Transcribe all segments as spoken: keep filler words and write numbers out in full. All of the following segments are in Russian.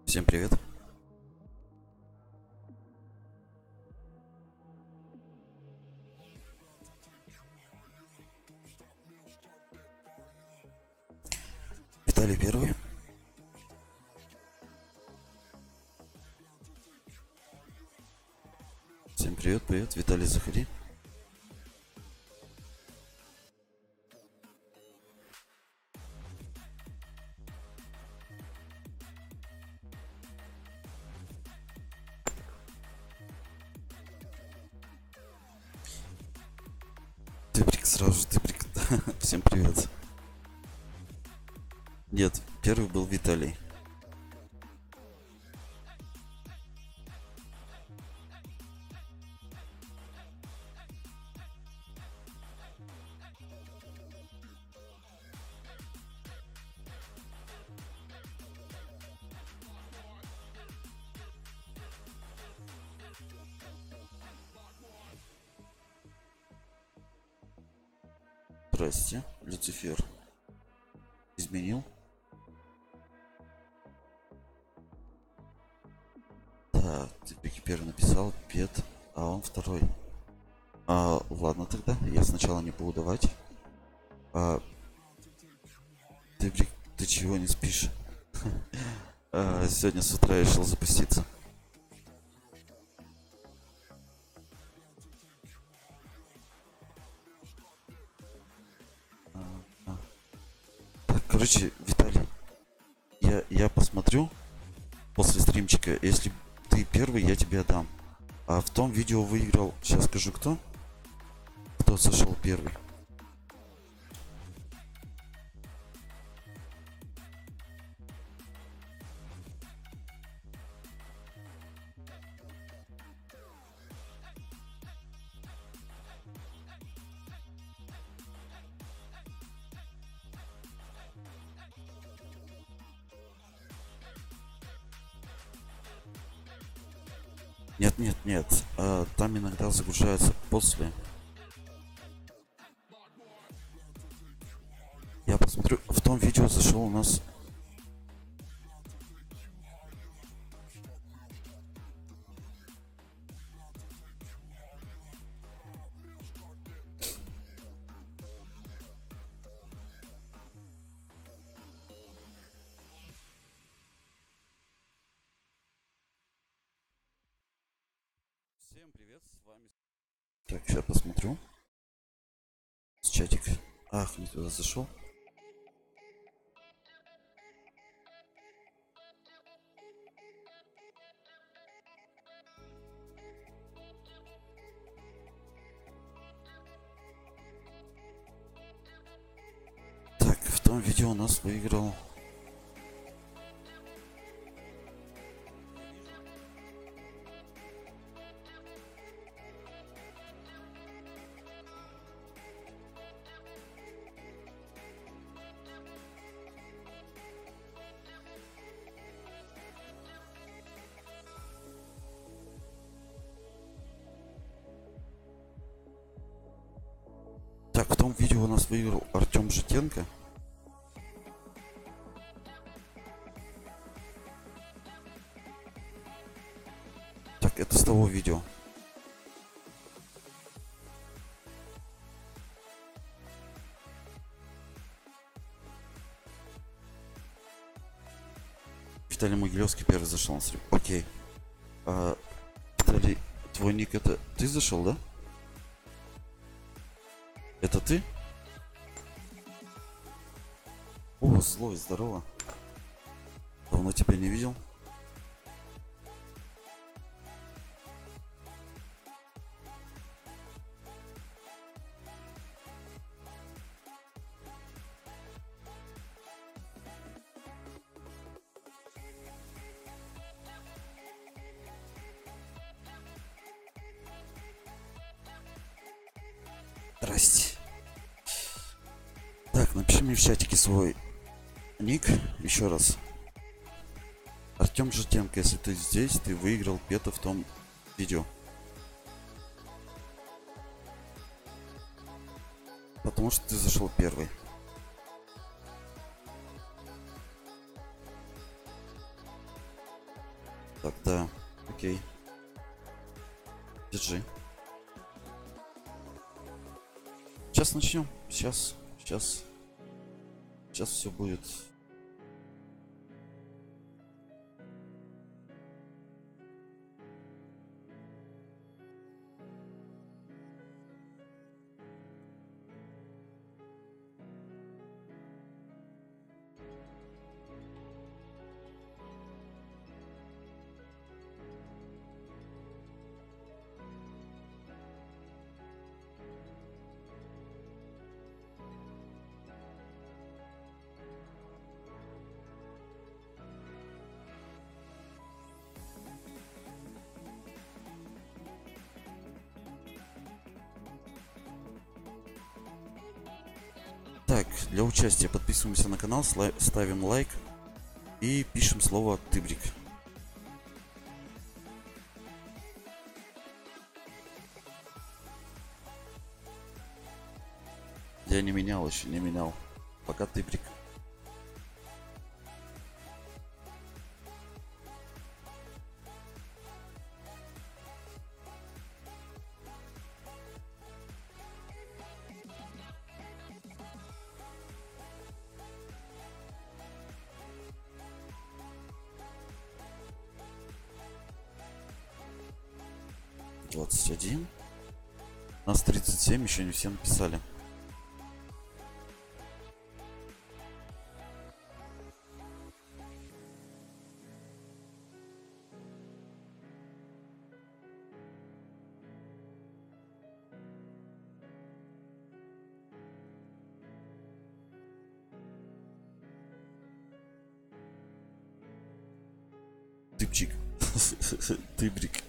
Всем привет. Виталий первый. Всем привет, привет. Виталий, заходи. Ты прик сразу же, ты прик. Всем привет. Нет, первый был Виталий. Здрасте, Люцифер. Изменил? Так, ты прики первый написал, Пет, а он второй. А, ладно тогда, я сначала не буду давать. А, ты, прик, ты чего не спишь? А, сегодня с утра решил запуститься. Короче, Виталий, я, я посмотрю после стримчика. Если ты первый, я тебе отдам. А в том видео выиграл, сейчас скажу кто. Кто сошел первый. Нет, нет, нет. А, там иногда загружается после. Я посмотрю. В том видео зашел у нас. Всем привет, с вами. Так, сейчас посмотрю. С чатик. Ах, не туда зашел. Так, в том видео у нас выиграл. Так, в том видео у нас выиграл Артем Житенко. Так, это с того видео. Виталий Могилевский первый зашел на стрим. Окей. А, Виталий, твой ник это ты зашел, да? Это ты? О, злой, здорово. Давно тебя не видел. Здрасте. Так, напиши мне в чатике свой ник еще раз. Артем Житенко, если ты здесь, ты выиграл Пета в том видео. Потому что ты зашел первый. Так, да. Окей. Держи. Сейчас начнем. Сейчас. Сейчас. Сейчас все будет. Так, для участия подписываемся на канал, ставим лайк и пишем слово «Тыбрик». Я не менял еще, не менял. Пока Тыбрик. двадцать один. Нас тридцать семь, еще не все написали. Тыпчик. Тыбрик.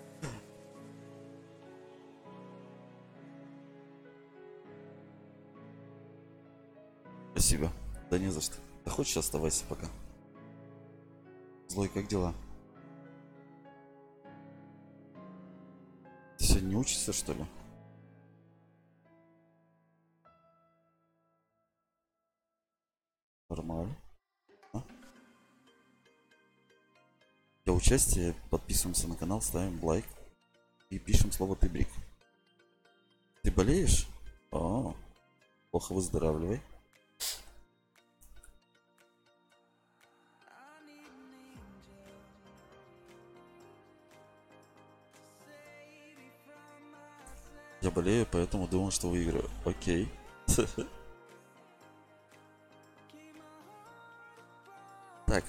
Спасибо. Да не за что. Да хочешь, оставайся пока. Злой, как дела? Ты сегодня не учишься, что ли? Нормально. А? Для участия подписываемся на канал, ставим лайк и пишем слово «Тыбрик». Ты болеешь? О, плохо, выздоравливай. Я болею, поэтому думал, что выиграю. Окей. Так.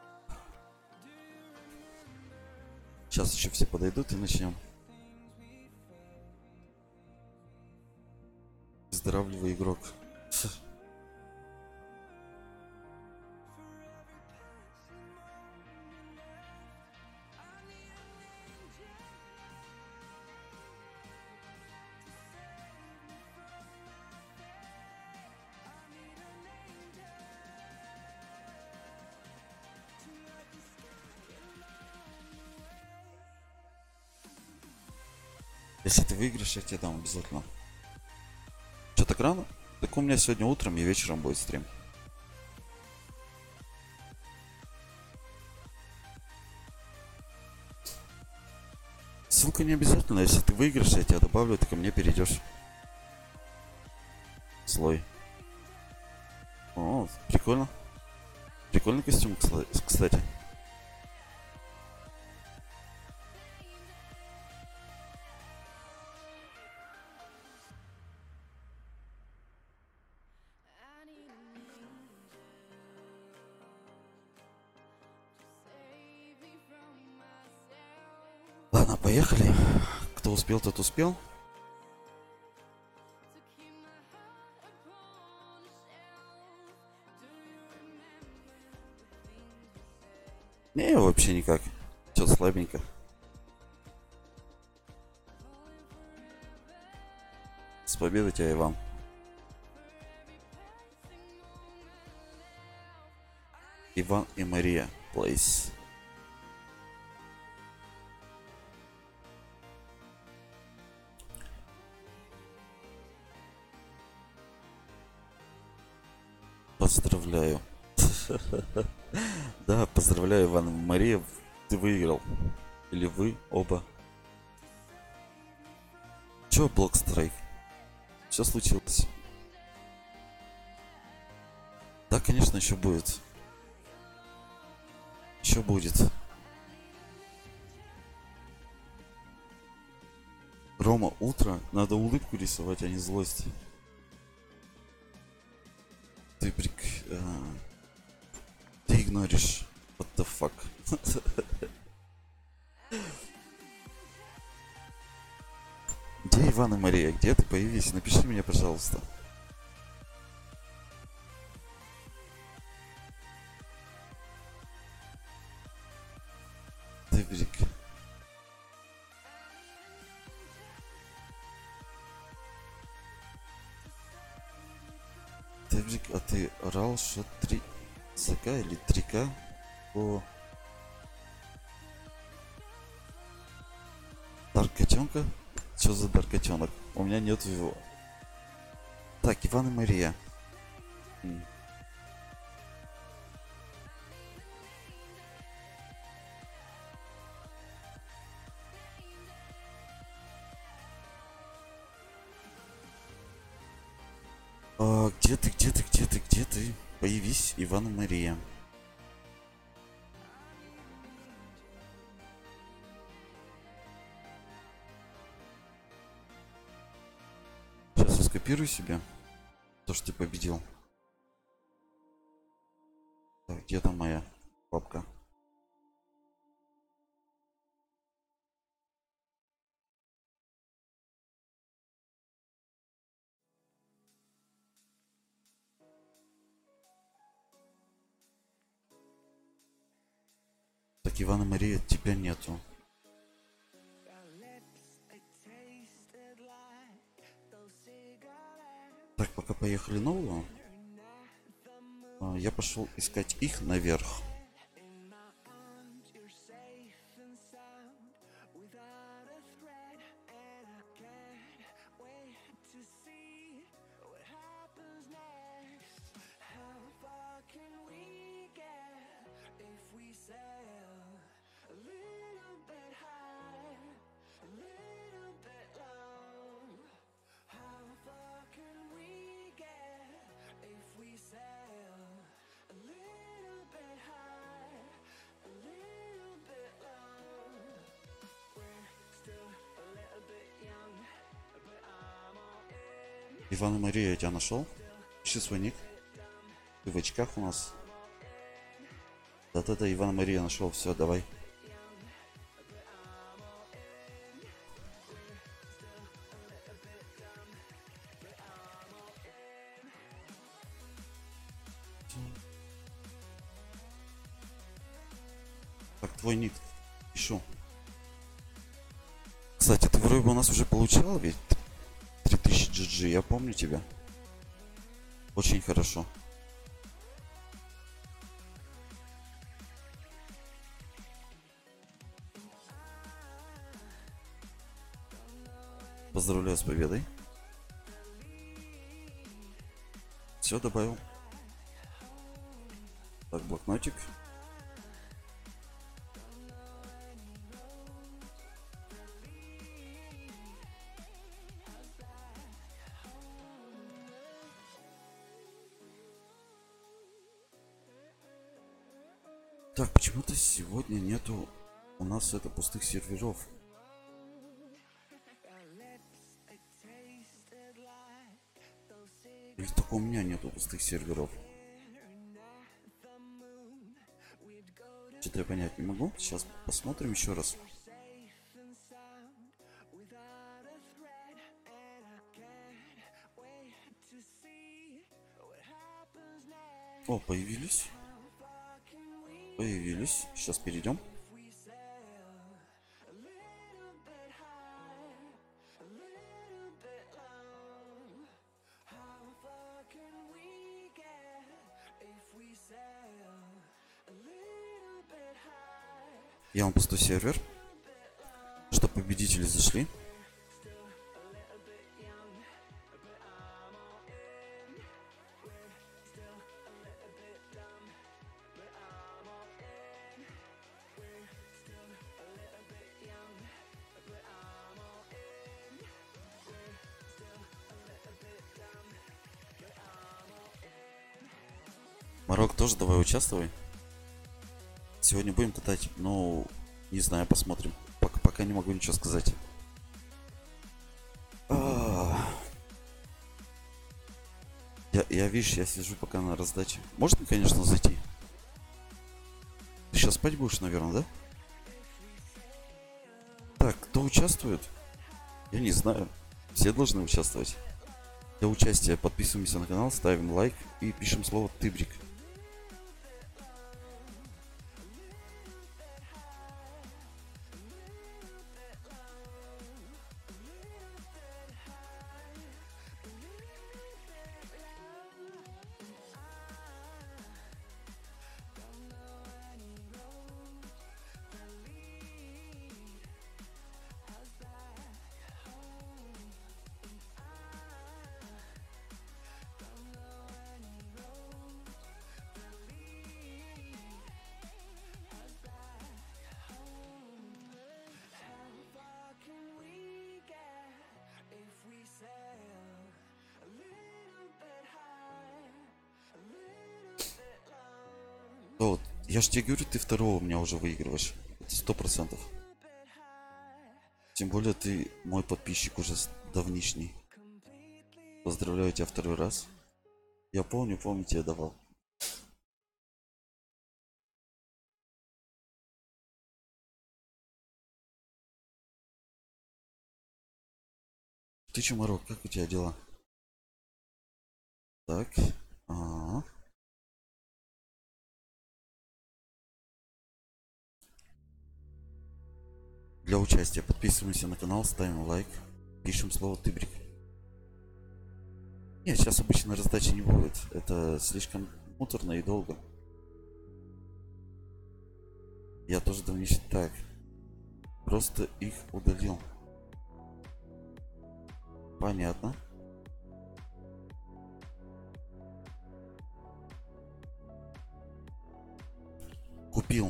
Сейчас еще все подойдут и начнем. Выздоравливай, игрок. Если ты выиграешь, я тебе дам обязательно. Что, так рано? Так у меня сегодня утром и вечером будет стрим. Ссылка не обязательно. Если ты выиграешь, я тебя добавлю, ты ко мне перейдешь. Слой. О, прикольно. Прикольный костюм, кстати. Ладно, поехали. Кто успел, тот успел. Не, вообще никак. Что-то слабенько. С победой тебя и вам. Иван и Мария. Плейс. Поздравляю. Да, поздравляю, Иван и Мария. ты выиграл. Или вы оба. Чё, блок-страйк? Что случилось? Да, конечно, еще будет. Еще будет. Рома, утро. Надо улыбку рисовать, а не злость. Ты прик... а, Ты игноришь. What the fuck? Где Иван и Мария? Где ты? Появись. Напиши мне, пожалуйста. Ты брик. Ты брик, а ты орал, что три ЗК или три К по Дарк котенка? Что за Дарк котенок? У меня нет его. Так, Иван и Мария. М. А, где ты, где ты, где ты, где ты? Появись, Иван и Мария. Сейчас я скопирую себе то, что ты победил. Так, где там моя папка? Так, Иван и Мария, тебя нету. Так, пока поехали новую. А, я пошел искать их наверх. Иван и Мария, я тебя нашел. Ищи свой ник. Ты в очках у нас. Да-да-да, Иван и Мария нашел. Все, давай. Так, твой ник. Ищу. Кстати, ты вроде бы у нас уже получал ведь три тысячи джи джи. Я помню тебя. Очень хорошо. Поздравляю с победой. Все, добавил. Так, блокнотик. Так, почему-то сегодня нету у нас это пустых серверов. Или только у меня нету пустых серверов. Что-то я понять не могу. Сейчас посмотрим еще раз. О, появились. Появились. Сейчас перейдем. Я вам пустой сервер, чтобы победители зашли. Марок, тоже давай участвуй. Сегодня будем катать, ну, не знаю, посмотрим. Пока, пока не могу ничего сказать. А, Я, я, видишь, я сижу пока на раздаче. Можно, конечно, зайти. Ты сейчас спать будешь, наверное, да? Так, кто участвует? Я не знаю. Все должны участвовать. Для участия подписываемся на канал, ставим лайк и пишем слово «Тыбрик». Да вот, я ж тебе говорю, ты второго у меня уже выигрываешь. Это сто процентов. Тем более ты мой подписчик уже с- давнишний. Поздравляю тебя второй раз. Я помню, помню, тебе давал. Ты че, Марок, как у тебя дела? Так. Ага. Для участия подписываемся на канал, ставим лайк, пишем слово «Тыбрик». Нет, сейчас обычно раздачи не будет. Это слишком муторно и долго. Я тоже давнишний. Так. Просто их удалил. Понятно. Купил.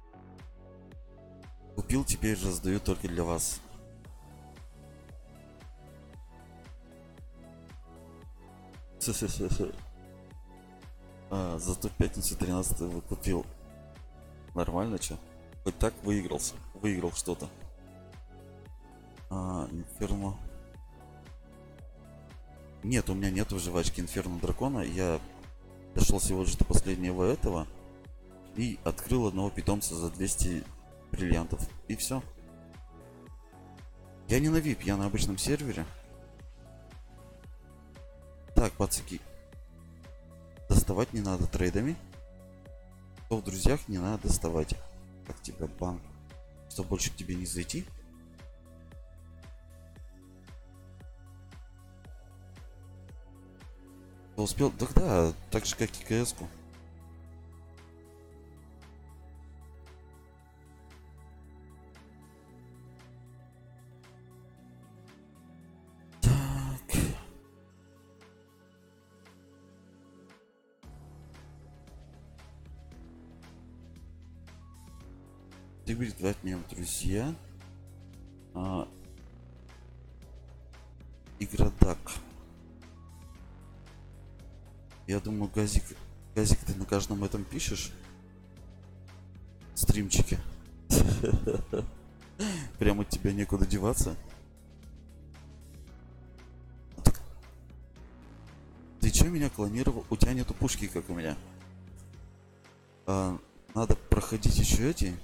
Купил, теперь раздаю только для вас. А, зато в пятницу тринадцатого купил. Нормально, чё? Хоть так выигрался. Выиграл что-то. А, Инферно. Нет, у меня нету жвачки Инферно Дракона. Я дошел всего лишь до последнего этого. И открыл одного питомца за двести бриллиантов. И все. Я не на ви ай пи, я на обычном сервере. Так, пацаки. Доставать не надо трейдами. То в друзьях не надо доставать. Как тебя банк. Что больше к тебе не зайти? Кто успел? Да, да, так же как и кс-ку. Так. Ты говорит, давай мне друзья. А, Игродак. Я думаю, Газик, Газик, ты на каждом этом пишешь? Стримчики. Прямо от тебя некуда деваться. Так, ты чё меня клонировал? У тебя нету пушки, как у меня. А, надо проходить еще эти.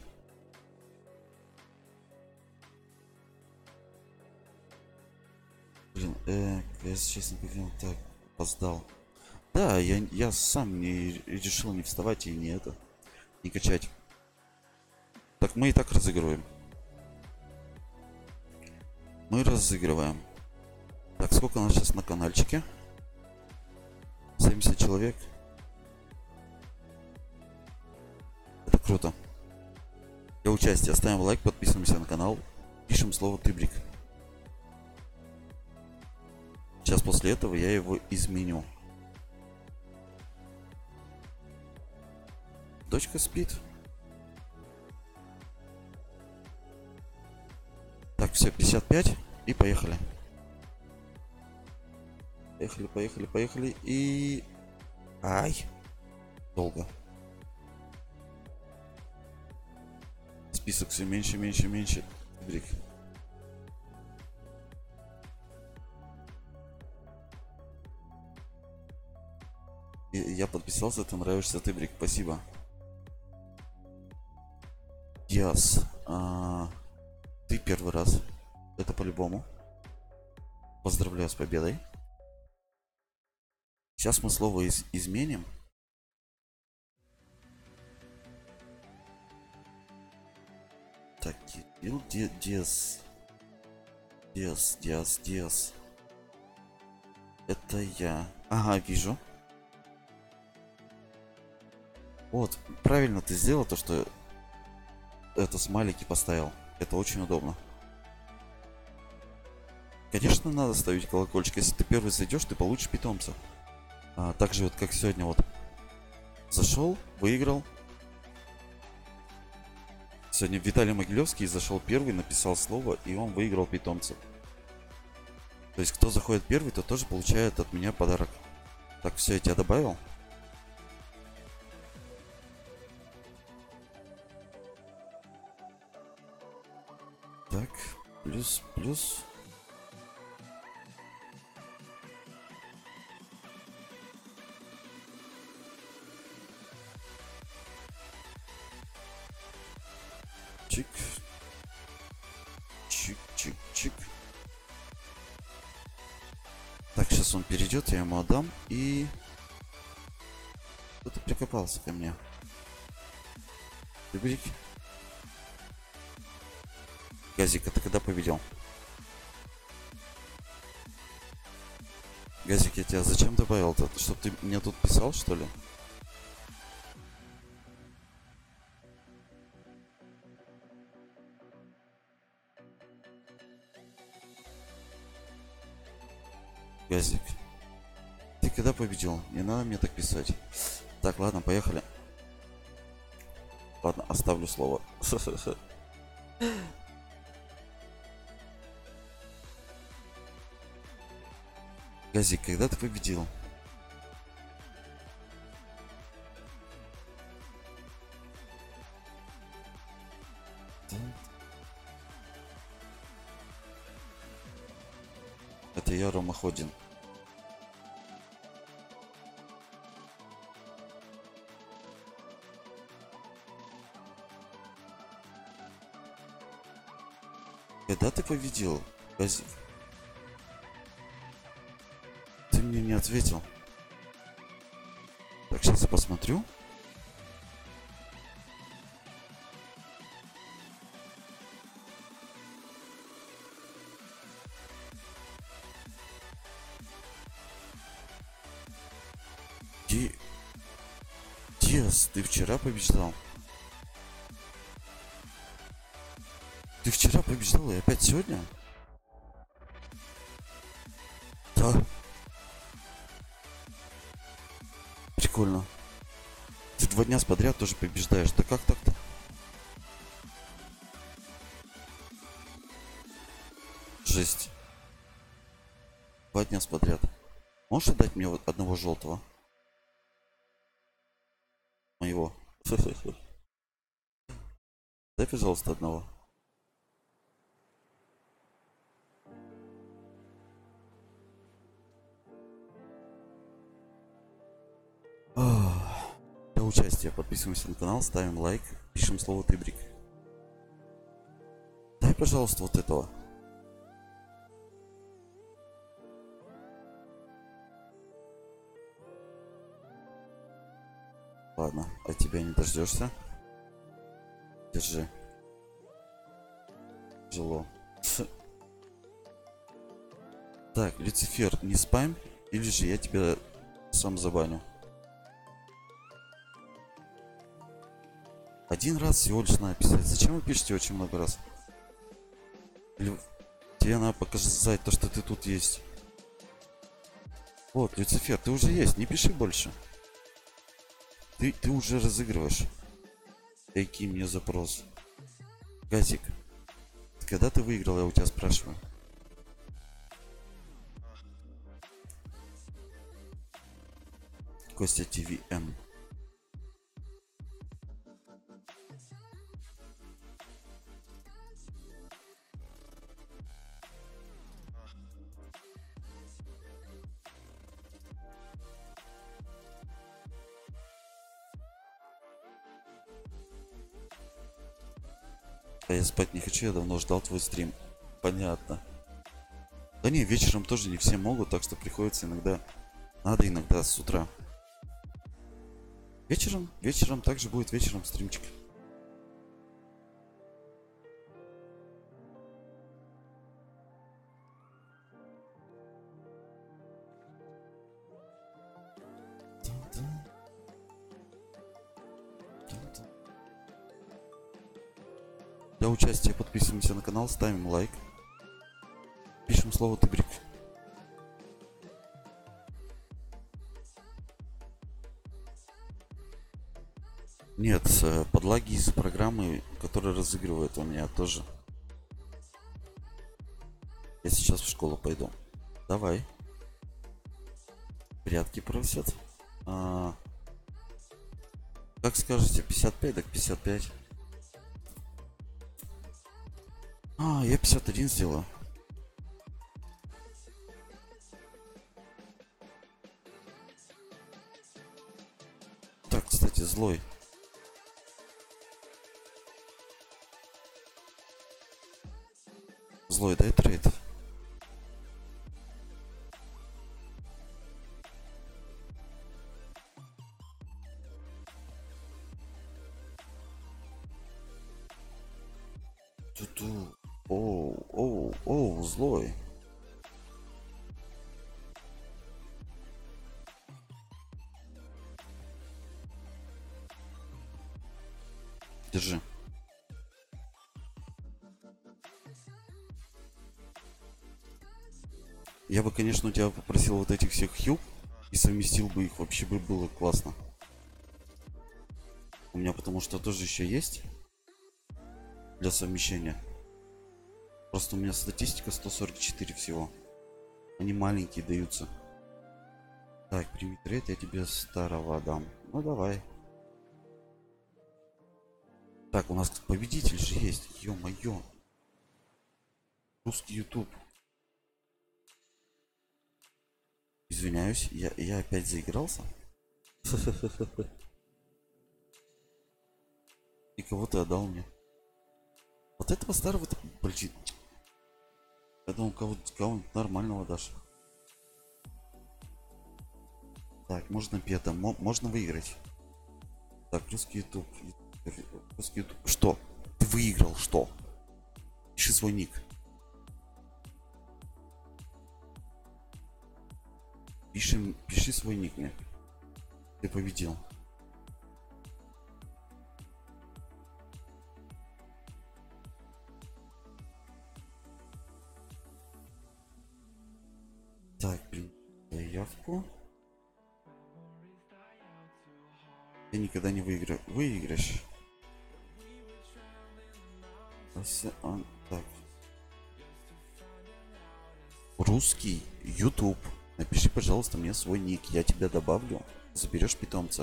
Блин, э, я честно говоря, так, опоздал. Да, я, я сам не решил не вставать и не это, не качать. Так мы и так разыгрываем. Мы разыгрываем. Так, сколько у нас сейчас на каналчике? семьдесят человек. Это круто. Для участия ставим лайк, подписываемся на канал, пишем слово «Тыбрик». Сейчас после этого я его изменю. Дочка спит. Так, все, пятьдесят пять и поехали. Поехали, поехали, поехали и... Ай! Долго. Список все меньше, меньше, меньше. Брик. И я подписался, ты нравишься, ты, Брик, спасибо. Yes. А, ты первый раз. Это по-любому. Поздравляю с победой. Сейчас мы слово из изменим. Так, Кирилл, Диас. Диас, Диас, Диас. Это я. Ага, вижу. Вот, правильно ты сделал то, что это смайлики поставил. Это очень удобно. Конечно, надо ставить колокольчик. Если ты первый зайдешь, ты получишь питомца. А, так же вот, как сегодня вот. Зашел, выиграл. Сегодня Виталий Могилевский зашел первый, написал слово, и он выиграл питомца. То есть, кто заходит первый, то тоже получает от меня подарок. Так, все, я тебя добавил. Так, плюс, плюс. Чик. Чик, чик, чик. Так, сейчас он перейдет, я ему отдам. И... Кто-то прикопался ко мне. Любик. Газик, а ты когда победил? Газик, я тебя зачем добавил-то? Чтоб ты мне тут писал, что ли? Газик. Ты когда победил? Не надо мне так писать. Так, ладно, поехали. Ладно, оставлю слово. Газик, когда ты победил? Это я, Рома Ходин. Когда ты победил, Газик? Ты мне не ответил. Так, сейчас я посмотрю. Ди... Диас, ты вчера побеждал? Ты вчера побеждал и опять сегодня? Да. Прикольно. Ты два дня подряд тоже побеждаешь. Да как так-то? Жесть. Два дня подряд. Можешь дать мне вот одного желтого? Моего. Дай, пожалуйста, одного. Для участия подписываемся на канал, ставим лайк, пишем слово Тыбрик. Дай, пожалуйста, вот этого. Ладно, от тебя не дождешься. Держи. Тяжело. Так, Люцифер, не спам, или же я тебя сам забаню. Один раз всего лишь надо писать. Зачем вы пишете очень много раз? Или тебе надо показать то, что ты тут есть. Вот, Люцифер, ты уже есть, не пиши больше. Ты, ты уже разыгрываешь. Какие мне запрос. Газик, когда ты выиграл, я у тебя спрашиваю. Костя ТВ М. А я спать не хочу, я давно ждал твой стрим. Понятно. Да не, вечером тоже не все могут, так что приходится иногда. Надо иногда с утра. Вечером, вечером также будет вечером стримчик. Для участия подписываемся на канал, ставим лайк. Пишем слово Тыбрик. Нет, подлаги из программы, которая разыгрывает у меня тоже. Я сейчас в школу пойду. Давай. Прятки просят. А, как скажете, пятьдесят пять, так пятьдесят пять. А, я пятьдесят один сделаю. Так, кстати, злой. Злой, дай трейд. Ту-ту. Оу, оу, оу, злой. Держи. Я бы, конечно, у тебя попросил вот этих всех хьюб и совместил бы их. Вообще бы было классно. У меня потому что тоже еще есть для совмещения. Просто у меня статистика сто сорок четыре всего. Они маленькие даются. Так, прими трейд, я тебе старого дам. Ну давай. Так, у нас победитель же есть. Ё-моё. Русский YouTube. Извиняюсь, я, я опять заигрался. И кого ты отдал мне? Вот этого старого, блин. Я думал, кого-нибудь кого нормального дашь. Так, можно пета, можно выиграть. Так, русский YouTube. Русский YouTube. Что? Ты выиграл, что? Пиши свой ник. Пиши, пиши свой ник мне. Ты победил. Так, принять заявку. Ты никогда не выиграешь. Выиграешь. Так. Русский YouTube. Напиши, пожалуйста, мне свой ник. Я тебя добавлю. Заберешь питомца.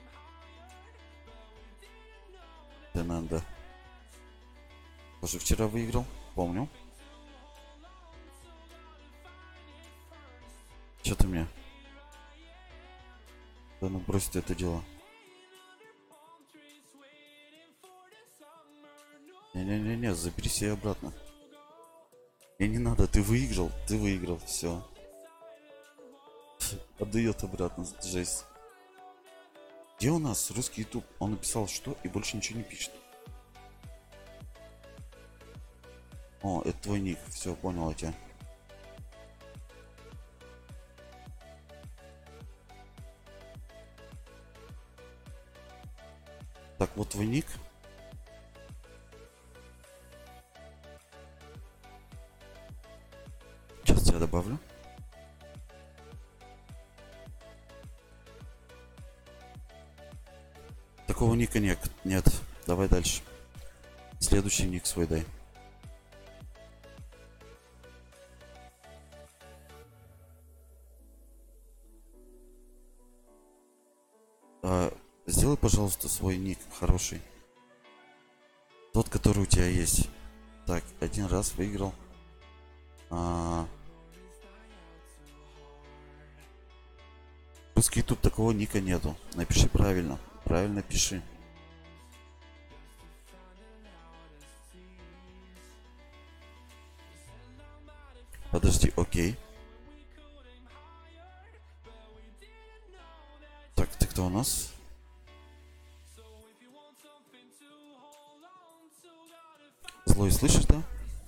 Да надо. Тоже вчера выиграл. Помню. Че ты мне? Да ну брось ты это дело. Не-не-не-не, забери себе обратно. Мне не надо, ты выиграл, ты выиграл, все. Отдает обратно, жесть. Где у нас русский YouTube? Он написал что и больше ничего не пишет. О, это твой ник, все, понял я тебя. Так, вот твой ник. Сейчас тебя добавлю. Такого ника нет. Нет. Давай дальше. Следующий ник свой дай. А, сделай, пожалуйста, свой ник хороший. Тот, который у тебя есть. Так, один раз выиграл. А... Русский YouTube такого ника нету. Напиши правильно. Правильно пиши. Подожди, окей. Так, ты кто у нас? Злой, слышишь, да?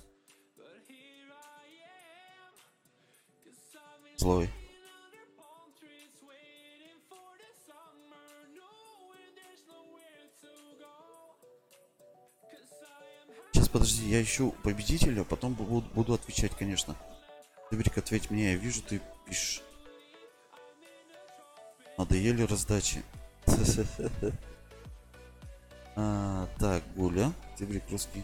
Злой. Сейчас, подожди, я ищу победителя, потом буду, буду отвечать, конечно. Тыбрик, ответь мне, я вижу, ты пишешь. Надоели раздачи. А, так, Гуля, Тыбрик русский.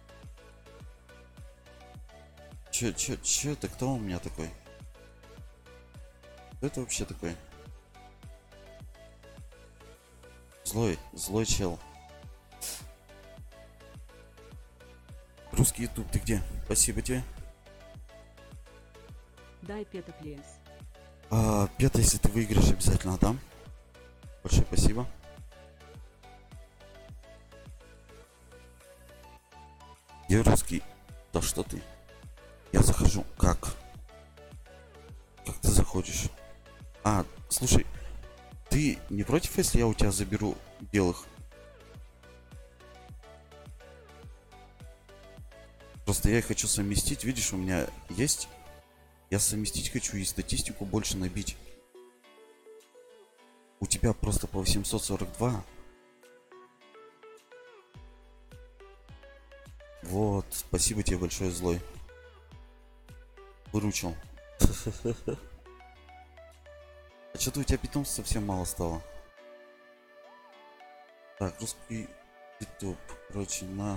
Че, че, че, это кто у меня такой? Кто это вообще такой? Злой, злой чел. Русский ютуб, ты где? Спасибо тебе. Дай пета, плиз. А, Пета, если ты выиграешь, обязательно отдам. Большое спасибо. Я русский. Да что ты? Я захожу. Как? Как ты заходишь? А, слушай, ты не против, если я у тебя заберу белых? Просто я их хочу совместить. Видишь, у меня есть. Я совместить хочу и статистику больше набить. У тебя просто по восемьсот сорок два. Вот, спасибо тебе большое, Злой. Выручил. А что-то у тебя питомцев совсем мало стало. Так, русский ютуб. Короче, на...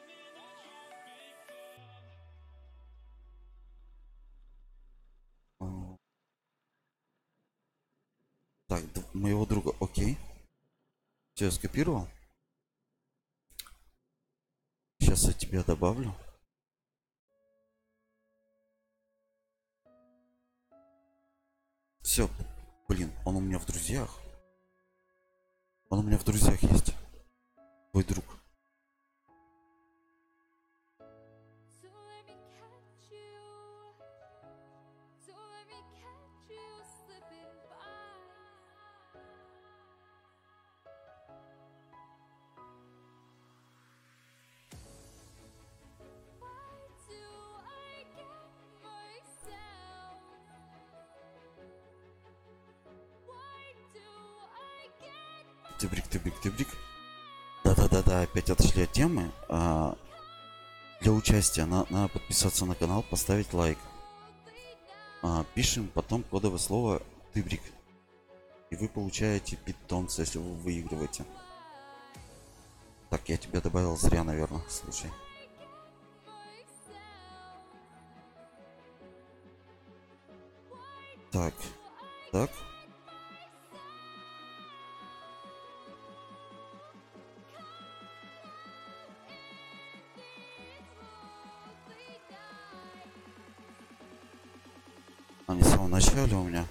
Так, моего друга, окей. Все, я скопировал. Сейчас я тебя добавлю. Все, блин, он у меня в друзьях. Он у меня в друзьях есть. Твой друг. Тыбрик, тыбрик, тыбрик. Да-да-да-да, опять отошли от темы. А, для участия на, надо подписаться на канал, поставить лайк. А, пишем потом кодовое слово тыбрик. И вы получаете питомца, если вы выигрываете. Так, я тебя добавил зря, наверное. Слушай. Так, так. А не в самом начале у меня.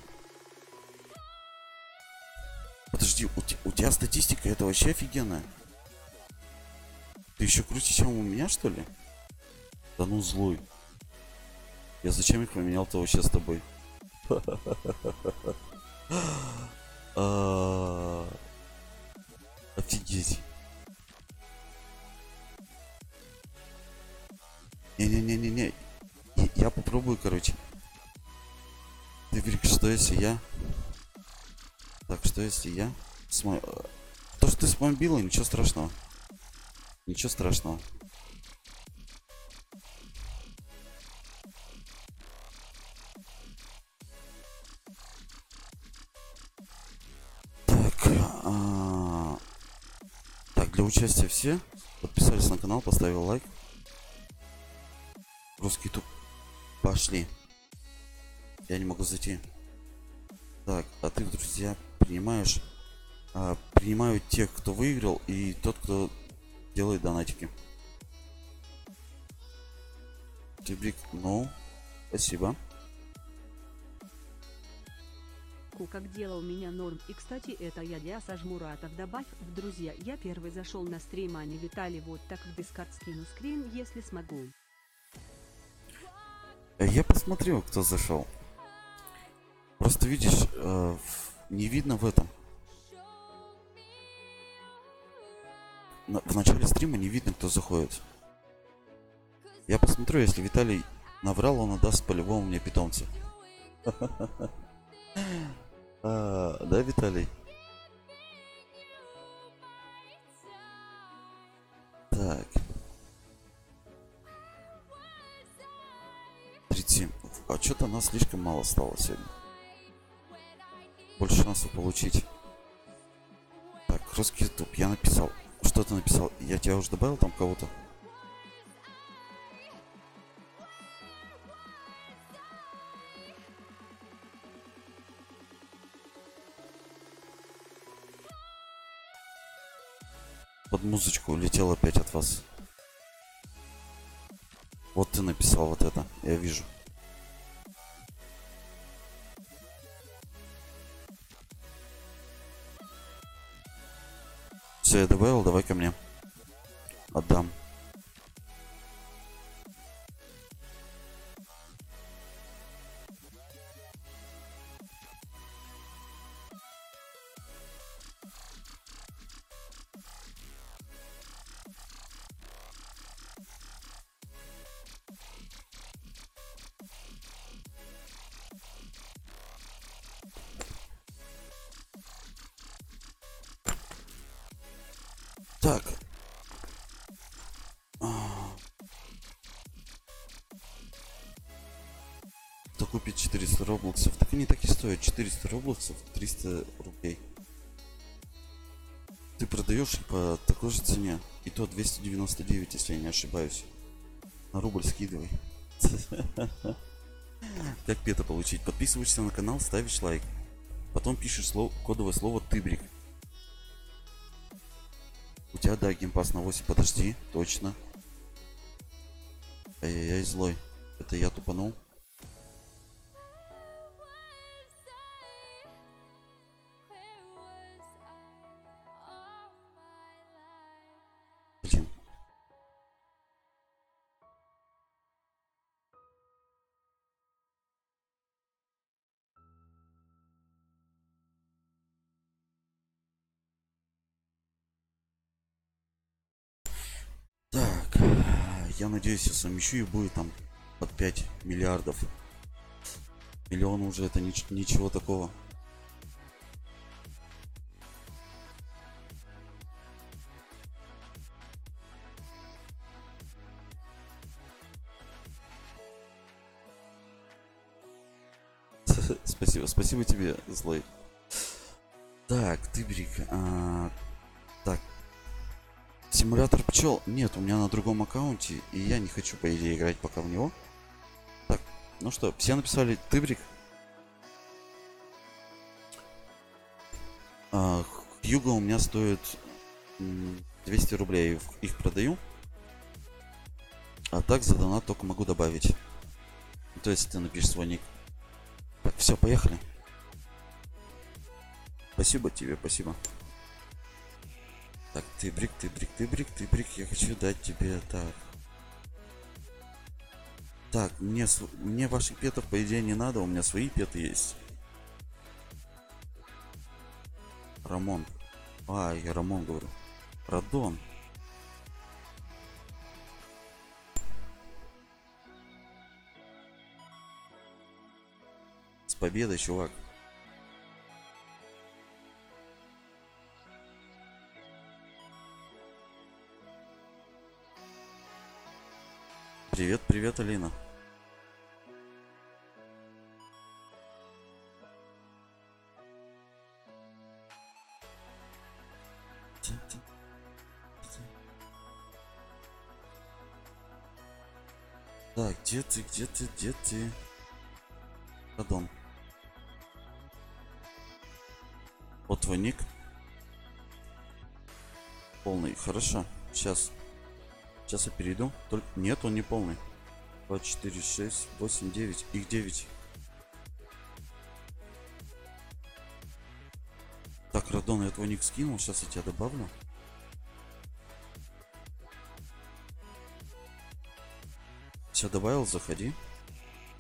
Подожди, у, те, у тебя статистика это вообще офигенная. Ты еще круче, чем у меня, что ли? Да ну злой. Я зачем их поменял-то вообще с тобой? Офигеть. Не-не-не-не-не. Я попробую, короче. Ты говоришь, что если я... Так, что если я... Смо... То, что ты смобила, ничего страшного. Ничего страшного. Так, а... так, для участия все. Подписались на канал, поставил лайк. Русский ютуб. Пошли. Я не могу зайти. Так, а ты, друзья, принимаешь? А, принимают тех, кто выиграл, и тот, кто делает донатики. Тибрик, ну, спасибо. Как делал меня норм. И кстати, это я Диаса Жмуратов. Добавь в друзья. Я первый зашел на стрим, а не Виталий. Вот так в Дискорд скину скрин, если смогу. Э, Я посмотрел, кто зашел. Просто видишь, э, в- не видно в этом. На- в начале стрима не видно, кто заходит. Я посмотрю, если Виталий наврал, он отдаст по-любому мне питомца. А, да, Виталий? Так. тридцать семь. А что-то нас слишком мало стало сегодня. Больше шансов получить. Так, русский ютуб. Я написал. Что ты написал? Я тебя уже добавил там кого-то? Под музычку улетел опять от вас. Вот ты написал вот это. Я вижу. Все, я добавил, давай ко мне. Отдам. Так. Кто купит четыреста роблоксов? Так они так и стоят. четыреста роблоксов, триста рублей. Ты продаешь их по такой же цене. И то двести девяносто девять, если я не ошибаюсь. На рубль скидывай. Как пета получить? Подписываешься на канал, ставишь лайк. Потом пишешь слово, кодовое слово тыбрик. У тебя, да, геймпас на восемь. Подожди, точно. Ай-яй-яй, злой. Это я тупанул. Блин. Так. Я надеюсь, я совмещу и будет там под пять миллиардов. Миллион уже это нич- ничего такого. Спасибо, спасибо тебе, злой. Так, тыбрик. А, так. Симулятор пчел. Нет, у меня на другом аккаунте. И я не хочу, по идее, играть пока в него. Так, ну что, все написали тыбрик. А, Хьюго у меня стоит м, двести рублей. Их продаю. А так за донат только могу добавить. То есть ты напишешь свой ник. Так, все, поехали. Спасибо тебе, спасибо. Так, ты брик, ты брик, ты брик, ты брик. Я хочу дать тебе так. Так, мне, св- мне ваших петов, по идее, не надо. У меня свои петы есть. Рамон. А, я Рамон говорю. Радон. С победой, чувак. Привет, привет, Алина. Так, где ты, где ты, где ты? Радон. Вот твой ник. Полный. Хорошо. Сейчас. Сейчас я перейду. Только нет, он не полный. два, четыре, шесть, восемь, девять. Их девять. Так, Радон, я твой ник скинул. Сейчас я тебя добавлю. Все добавил, заходи.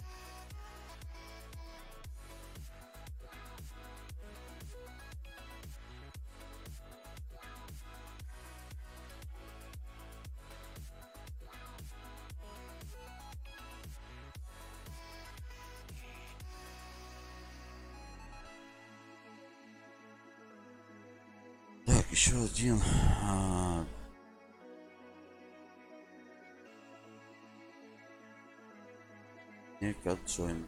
еще один. А... Не как join.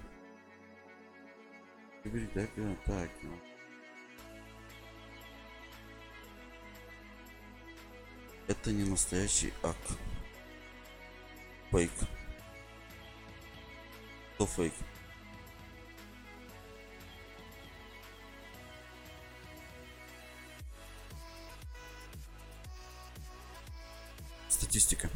Так, ну. Это не настоящий ак. Фейк. Что фейк? Статистика.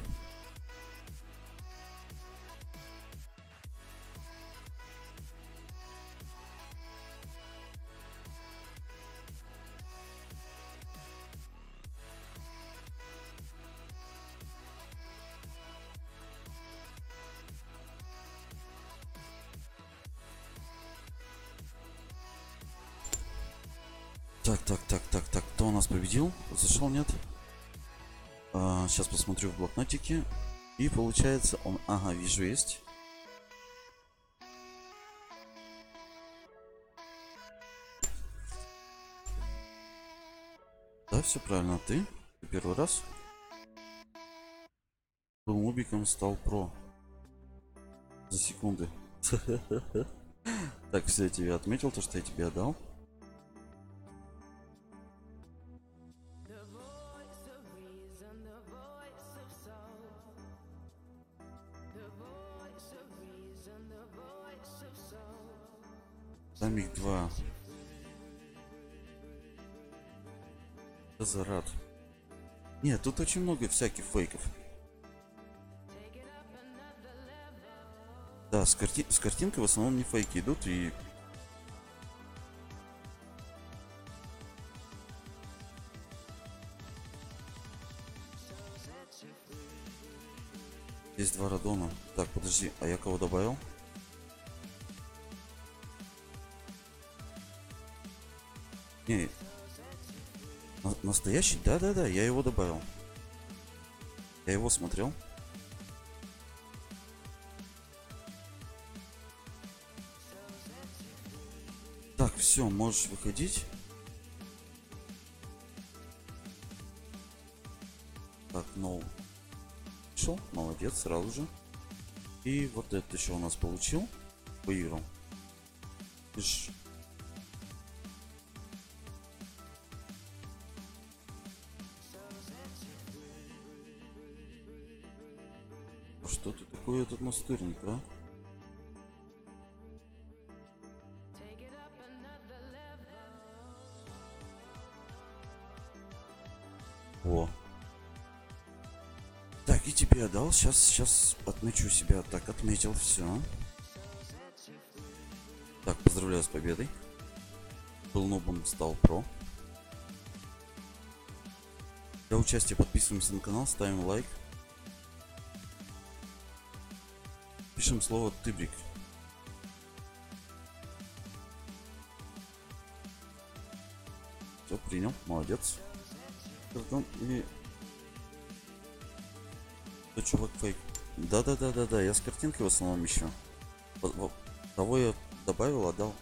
Так, так, так, так, так. Кто у нас победил? Зашел, нет? А, сейчас посмотрю в блокнотике. И получается он... Ага, вижу, есть. Да, все правильно. Ты? Ты первый раз? Был мобиком, стал про. За секунды. Так, все, я тебе отметил то, что я тебе отдал. Самих два. Зарад. Нет, тут очень много всяких фейков. Да, с, карти... с картинкой в основном не фейки идут и... Здесь два радона. Так, подожди, а я кого добавил? Не, на- настоящий? Да-да-да, я его добавил. Я его смотрел. Так, все, можешь выходить. Так, ну, шел, молодец, сразу же. И вот это еще у нас получил. Выиграл. Ишь. Что ты такое тут настырник, а? О. Так, и тебе отдал. Сейчас, сейчас отмечу себя. Так, отметил, все. Так, поздравляю с победой. Был нобом, стал про. Для участия подписываемся на канал, ставим лайк. Пишем слово тыбрик. Все, принял, молодец. Или... Что, чувак, фейк? Да-да-да-да-да, я с картинкой в основном ищу. Того я добавил, отдал.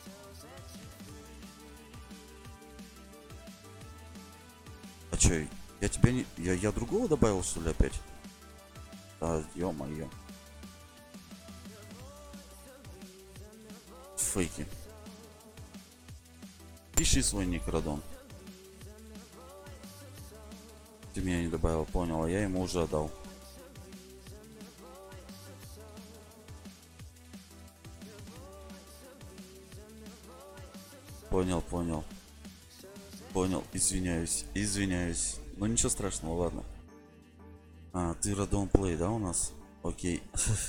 А чё, я тебя не... Я, я другого добавил, что ли, опять? А, ё-моё. Фейки. Пиши свой ник, Радон. Ты меня не добавил, понял, а я ему уже отдал. Понял, понял. Понял, извиняюсь, извиняюсь. Ну ничего страшного, ладно. А, ты Радон Плей, да, у нас? Окей.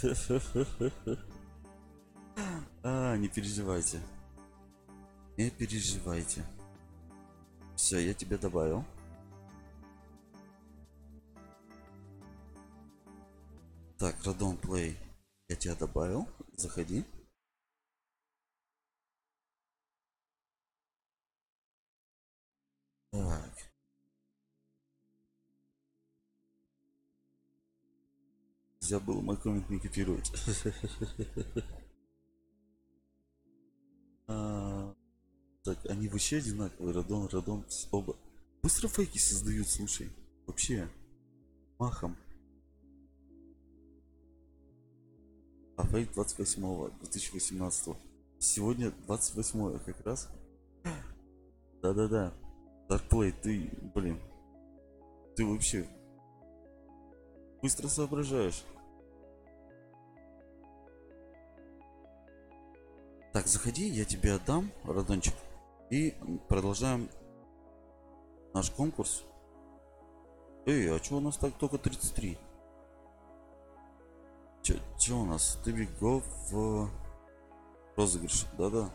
А, не переживайте. Не переживайте. Все, я тебя добавил. Так, Радон Плей, я тебя добавил. Заходи. Так. Забыл мой коммент не копировать. А, так, они вообще одинаковые. Радон, Радон, оба. Быстро фейки создают, слушай. Вообще. Махом. А фейк двадцать восьмого две тысячи восемнадцатого. Сегодня двадцать восьмое как раз. Да-да-да. Darkplay, ты, блин. Ты вообще быстро соображаешь. Так, заходи, я тебе отдам, Радончик. И продолжаем наш конкурс. Эй, а чё у нас так только тридцать три? Чё, чё у нас? Ты бегов в розыгрыш, да-да.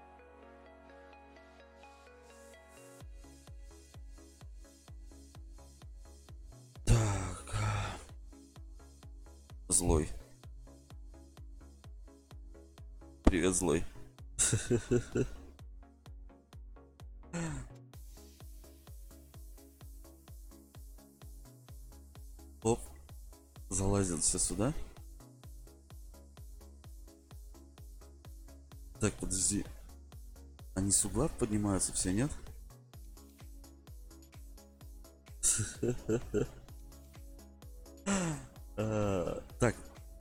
Так. Злой. Привет, злой. Оп. Залазил все сюда. Так, подожди. Они с угла поднимаются все, нет? А, так.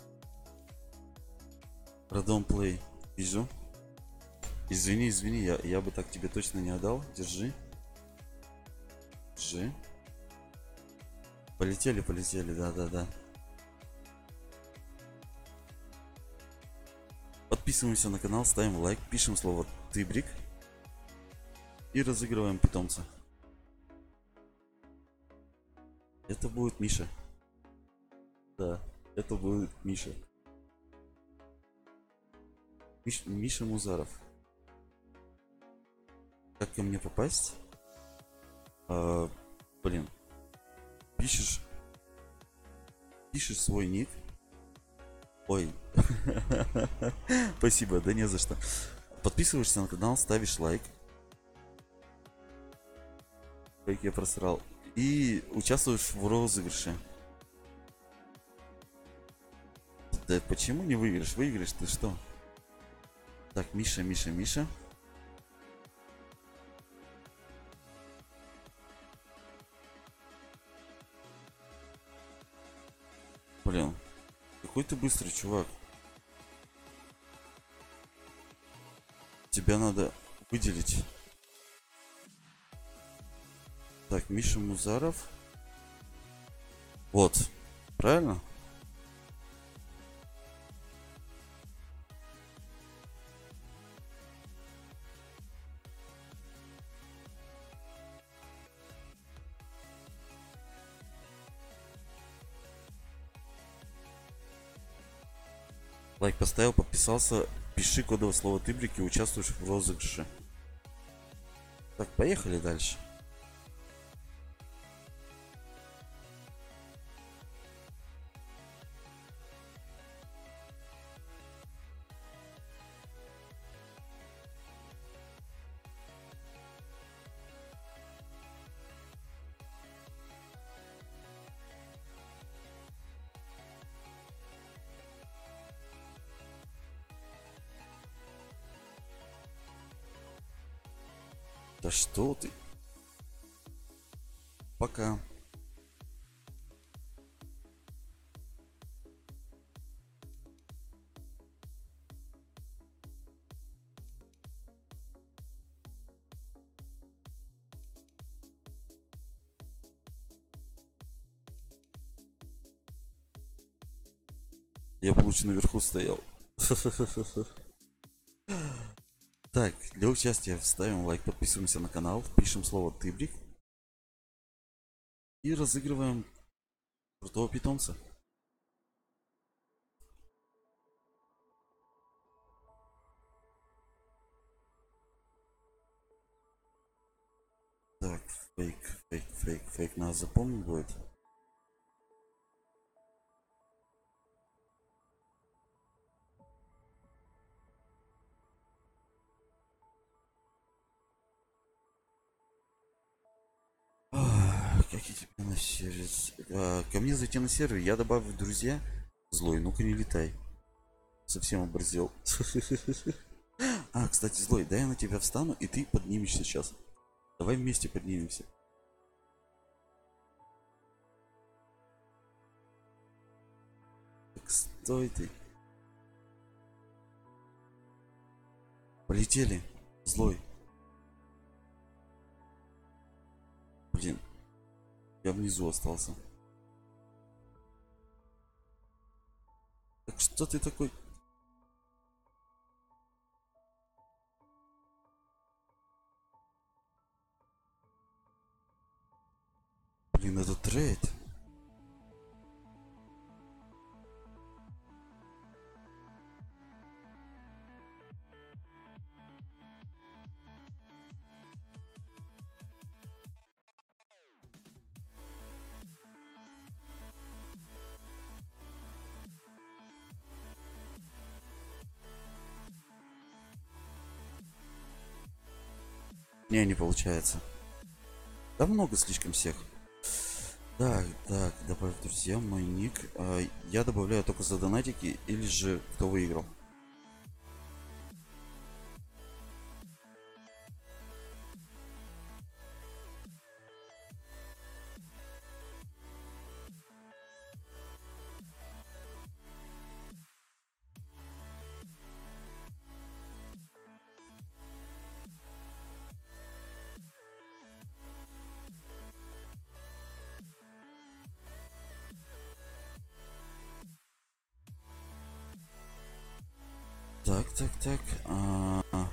Радон плей. Вижу. Извини, извини, я, я бы так тебе точно не отдал. Держи. Держи. Полетели, полетели, да-да-да. Подписываемся на канал, ставим лайк, пишем слово «Тыбрик» и разыгрываем питомца. Это будет Миша. Да, это будет Миша. Миш, Миша Музаров. Как ко мне попасть? А, блин. Пишешь. Пишешь свой ник. Ой. Спасибо, да не за что. Подписываешься на канал, ставишь лайк. Как я просрал. И участвуешь в розыгрыше. Да почему не выиграешь? Выиграешь ты что? Так, Миша, Миша, Миша. Блин. Какой ты быстрый, чувак. Тебя надо выделить. Так, Миша Музаров. Вот. Правильно? Лайк поставил, подписался. Пиши кодовое слово «Тыбрик» и участвуешь в розыгрыше. Так, поехали дальше. Да что ты? Пока. Я бы лучше наверху стоял. Так, для участия ставим лайк, подписываемся на канал, пишем слово «Тыбрик» и разыгрываем крутого питомца. Так, фейк, фейк, фейк, фейк, надо запомнить будет. Ах, как я тебе на сервер? А, ко мне зайти на сервер, я добавлю в друзья. Злой, ну-ка не летай. Совсем оборзел. А, кстати, злой, дай я на тебя встану, и ты поднимешься сейчас. Давай вместе поднимемся. стой ты. Полетели. Злой. Блин. Я внизу остался. Так что ты такой? Блин, это трейд. Не, не получается. Да много слишком всех. Так, так, добавь в друзья мой ник. А, я добавляю только за донатики или же кто выиграл. Так, так, так. А, а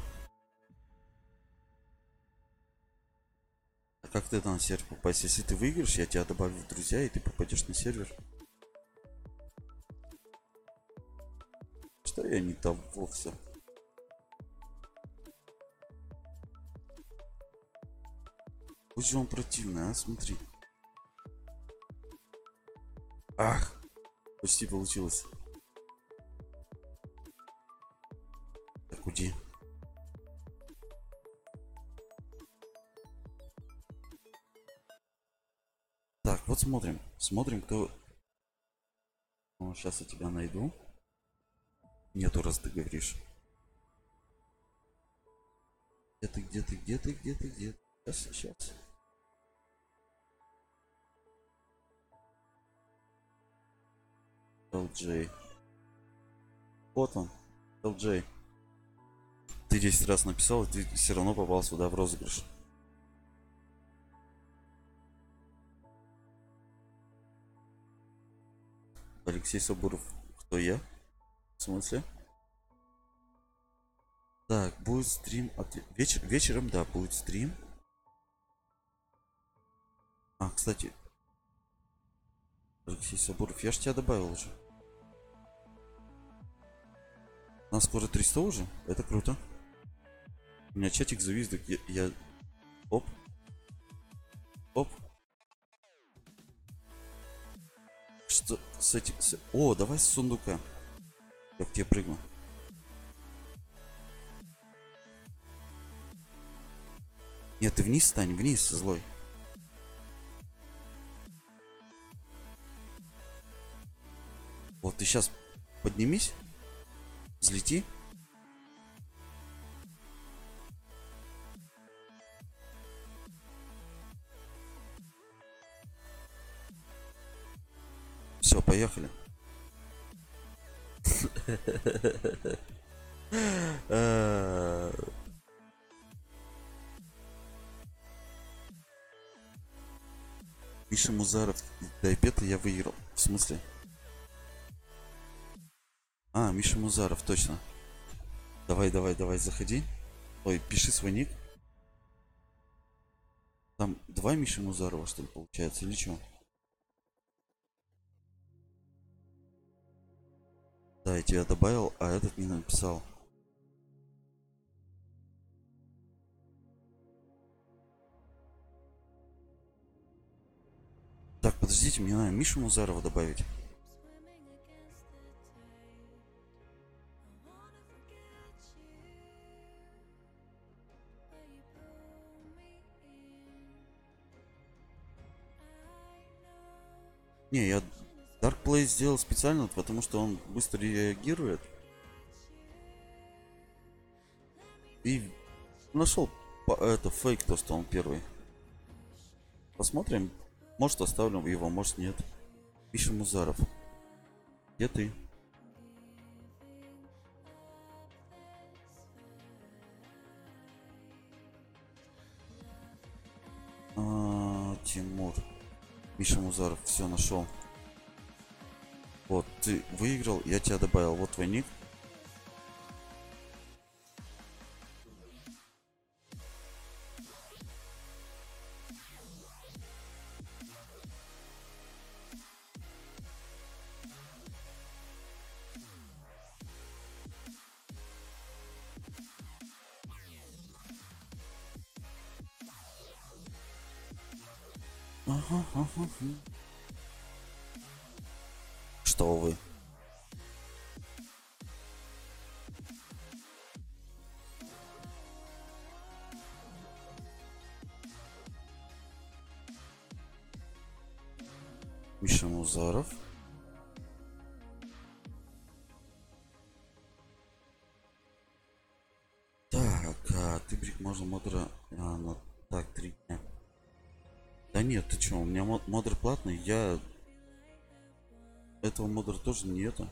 как ты на сервер попасть? Если ты выиграешь, я тебя добавлю в друзья, и ты попадешь на сервер. Что я не того все? Пусть же он противный, а? Смотри. Ах! Почти получилось. Так, уйди. Так, вот смотрим. Смотрим, кто... О, сейчас я тебя найду. Нету, раз ты говоришь. Где ты, где ты, где ты, где ты, где ты? Сейчас, сейчас. эл джей. Вот он. эл джей. Ты десять раз написал, и ты все равно попал сюда в розыгрыш. Алексей Соборов. Кто я? В смысле? Так, будет стрим от... Вечер... Вечером, да, будет стрим. А, кстати. Алексей Соборов, я же тебя добавил уже. У нас скоро триста уже. Это круто. У меня чатик завис, так я... я... Оп. Оп. Что с этим... С... О, давай с сундука. Я к тебе прыгну. Нет, ты вниз стань, вниз, злой. Вот ты сейчас поднимись, взлети. Все, поехали. Миша Музаров, Дайпета я выиграл. В смысле? А, Миша Музаров, точно. Давай, давай, давай, заходи. Ой, пиши свой ник. Там два Миши Музарова, что ли, получается, или что? Да, я тебя добавил, а этот не написал. Так, подождите, мне надо Мишу Музарова добавить. Не, я Dark Play сделал специально, потому что он быстро реагирует. И нашел это фейк, то, что он первый. Посмотрим. Может, оставлю его, может, нет. Пишем Музаров. Где ты? Тимур. Миша Музаров. Все, нашел. Вот, ты выиграл, я тебя добавил. Вот твой ник. Ага, ага. Что вы? Миша Музаров. Так, а, ты брик можно модера а, на так три дня. Да нет, ты чё, у меня мод, модер платный, я этого модера тоже не это.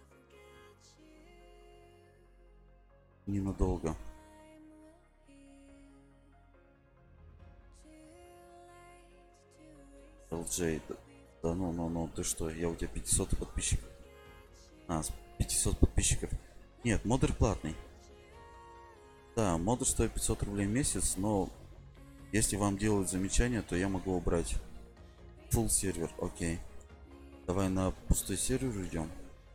Ненадолго. эл джей, да, да ну, ну, ну, ты что, я у тебя пятьсот подписчиков. А, с пятьсот подписчиков. Нет, модер платный. Да, модер стоит пятьсот рублей в месяц, но если вам делают замечания, то я могу убрать. Full сервер, окей. Давай на пустой сервер идем.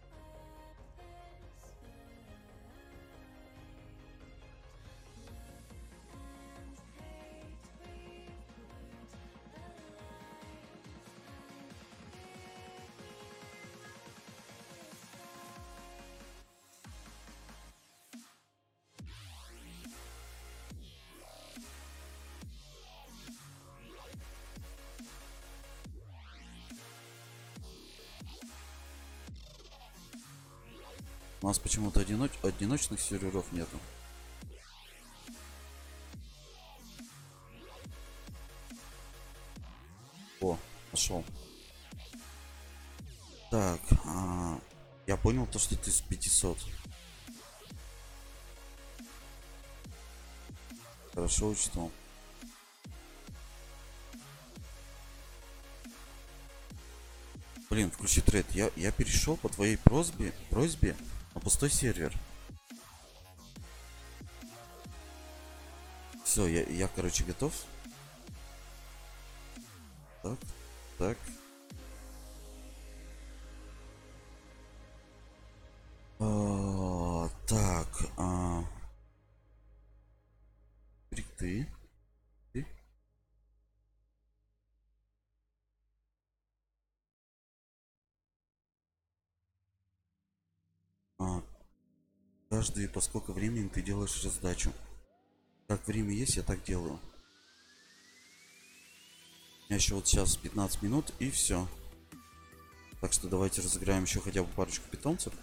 У нас почему-то одиноч... одиночных серверов нету. О, нашел. Так, а, я понял то, что ты с пятисот. Хорошо учту. Блин, включи трейд. Я, я перешел по твоей просьбе, просьбе на пустой сервер. Все, я, я, короче, готов. Так, так. А, так, а... ты. Ты. А, каждый по сколько времени ты делаешь раздачу? Как время есть, я так делаю. У меня еще вот сейчас пятнадцать минут и все. Так что давайте разыграем еще хотя бы парочку питомцев.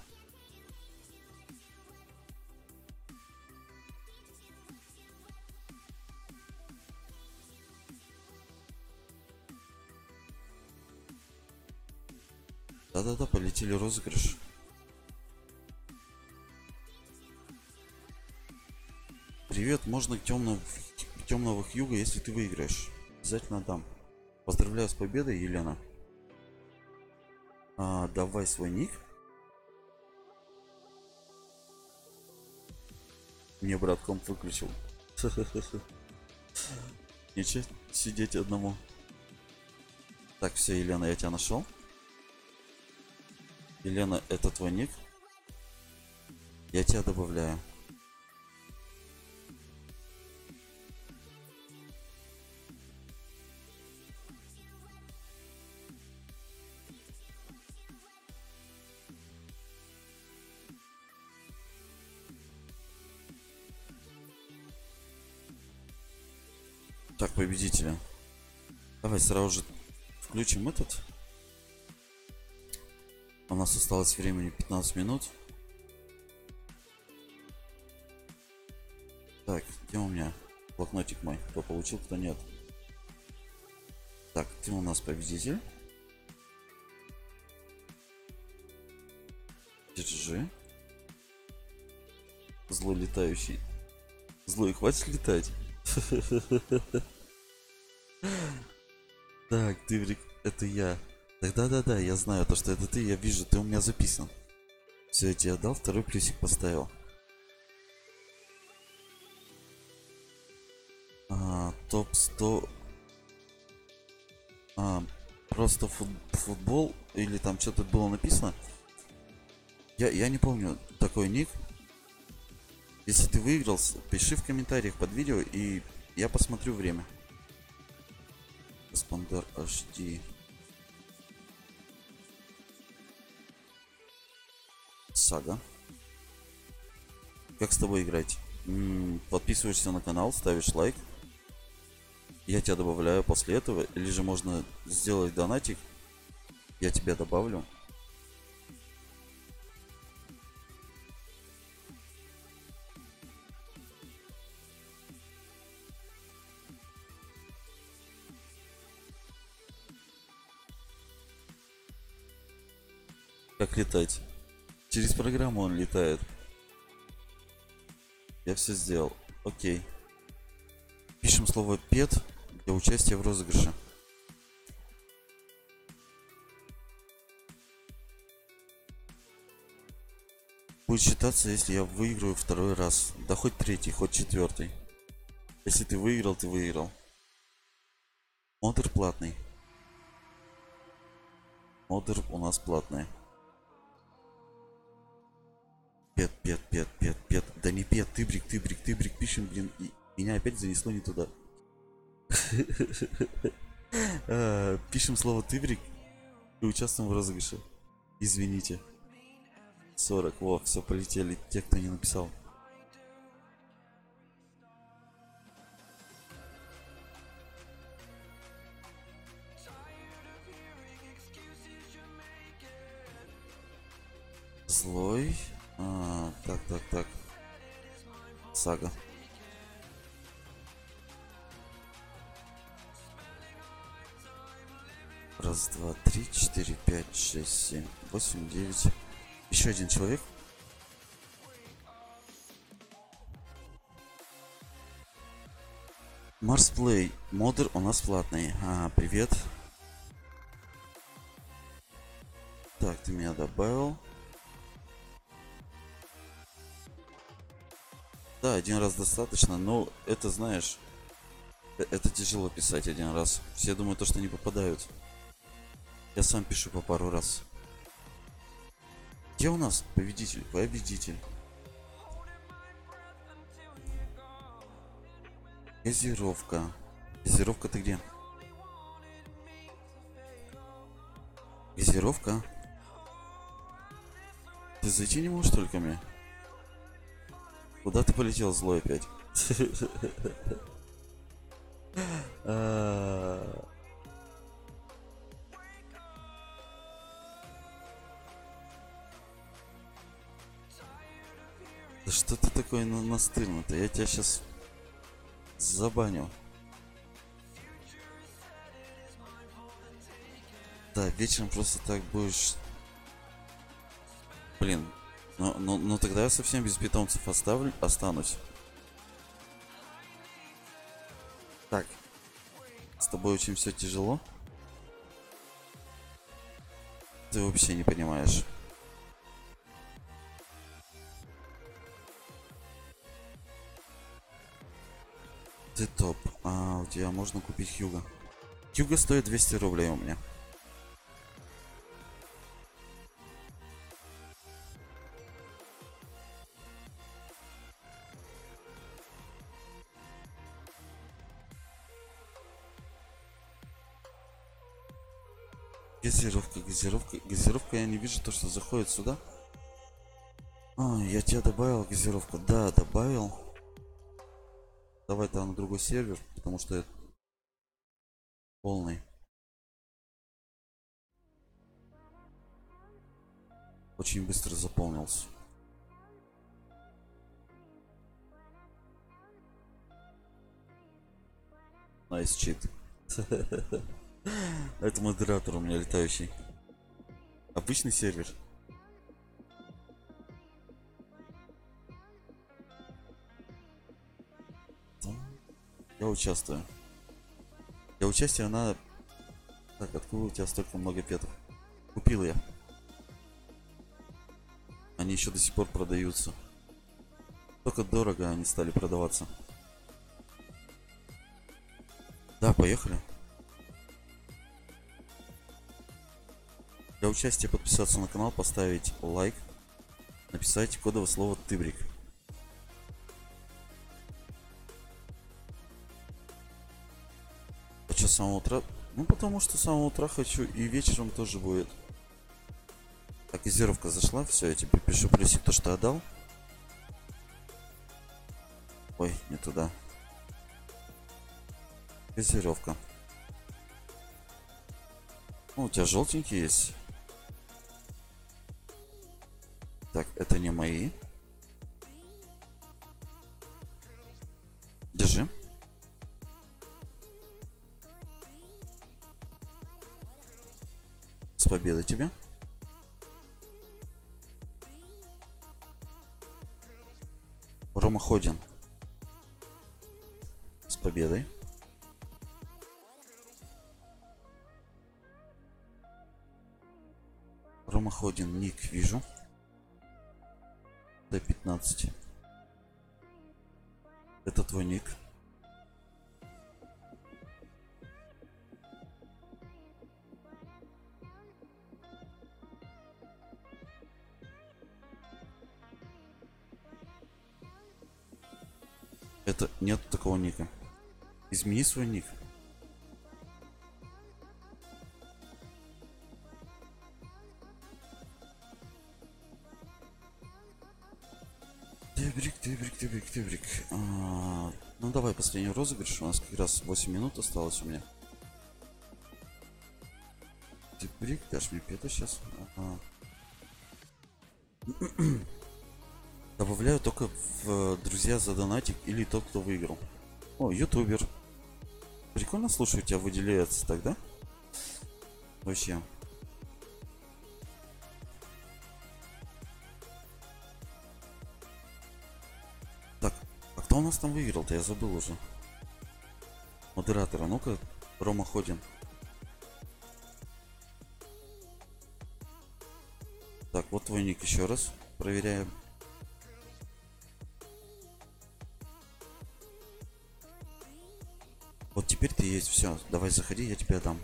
Да-да-да, полетели розыгрыш. Привет, можно к темному, к темного Хьюга, если ты выиграешь. Обязательно дам. Поздравляю с победой, Елена. А, давай свой ник. Мне брат комп выключил. Ничего, сидеть одному. Так, все, Елена, я тебя нашел. Елена, это твой ник. Я тебя добавляю. Так, победителя. Давай сразу же включим этот. У нас осталось времени пятнадцать минут. Так, где у меня блокнотик мой? Кто получил, кто нет. Так, ты у нас победитель. Держи. Злой летающий. Злой, хватит летать. Так, Тыврик, это я. Так, да-да-да, я знаю то, что это ты, я вижу, ты у меня записан. Все, я тебе отдал, второй плюсик поставил. А, топ сто. А, просто фут- футбол или там что-то было написано. Я, я не помню такой ник. Если ты выиграл, с- пиши в комментариях под видео, и я посмотрю время. Эспандер эйч ди. Сага. Как с тобой играть? М, подписываешься на канал, ставишь лайк. Я тебя добавляю после этого. Или же можно сделать донатик. Я тебя добавлю. Как летать? Через программу он летает. Я все сделал. Окей. Пишем слово пет для участия в розыгрыше. Будет считаться, если я выиграю второй раз. Да хоть третий, хоть четвертый. Если ты выиграл, ты выиграл. Модер платный. Модер у нас платный. Пет, пет, пет, пет, пет. Да не пет, тыбрик, тыбрик, тыбрик. Пишем, блин. И меня опять занесло не туда. А, пишем слово тыбрик и участвуем в розыгрыше. Извините. сорок. Во, все, полетели. Те, кто не написал. Злой. А, так, так, так. Сага. Раз, два, три, четыре, пять, шесть, семь, восемь, девять. Еще один человек. Марсплей. Модер у нас платный. А, привет. Так, ты меня добавил. Да, один раз достаточно, но это, знаешь, э- это тяжело писать один раз. Все думают, то, что не попадают. Я сам пишу по пару раз. Где у нас победитель? Победитель. Газировка. Газировка, ты где? Газировка. Ты зайти не можешь только мне? Куда ты полетел, злой опять? А, да что ты такой на- настырный-то? Я тебя сейчас забаню. Да, вечером просто так будешь. Блин, ну, ну, ну тогда я совсем без питомцев оставлю, останусь. Так, с тобой очень все тяжело. Ты вообще не понимаешь. Ты топ. А, у тебя можно купить Хьюга. Хьюга стоит двести рублей у меня. Газировка, газировка, газировка, я не вижу то, что заходит сюда. А, я тебя добавил, газировка. Да, добавил. Давай там на другой сервер, потому что это полный. Очень быстро заполнился. Найс чит. Это модератор у меня летающий. Обычный сервер. Я участвую. Для участия надо Так, откуда у тебя столько много петов? Купил я. Они еще до сих пор продаются. Только дорого они стали продаваться. Да, поехали. Для участия подписаться на канал, поставить лайк, написать кодовое слово Тыбрик. А что, с самого утра? Ну, потому что с самого утра хочу, и вечером тоже будет. Так, изировка зашла, все, я тебе пишу плюсик, то, что отдал. Ой, не туда. Газировка. Ну, у тебя желтенький есть. Так, это не мои. Держи. С победой тебя. Рома Ходин. С победой. Рома Ходин, ник вижу. Д пятнадцать. Это твой ник. Это нет такого ника. Измени свой ник. Тыбрик, тыбрик, тыбрик, тыбрик. А, ну давай последний розыгрыш. У нас как раз восемь минут осталось у меня. Тыбрик, дашь мне пета сейчас. Ага. Добавляю только в друзья за донатик или тот, кто выиграл. О, ютубер. Прикольно, слушай, у тебя выделяется тогда. Вообще. Так, а кто у нас там выиграл-то? Я забыл уже. Модератора, ну-ка, Рома Ходин. Так, вот твой ник еще раз. Проверяем. Вот теперь ты есть, все. Давай заходи, я тебе дам.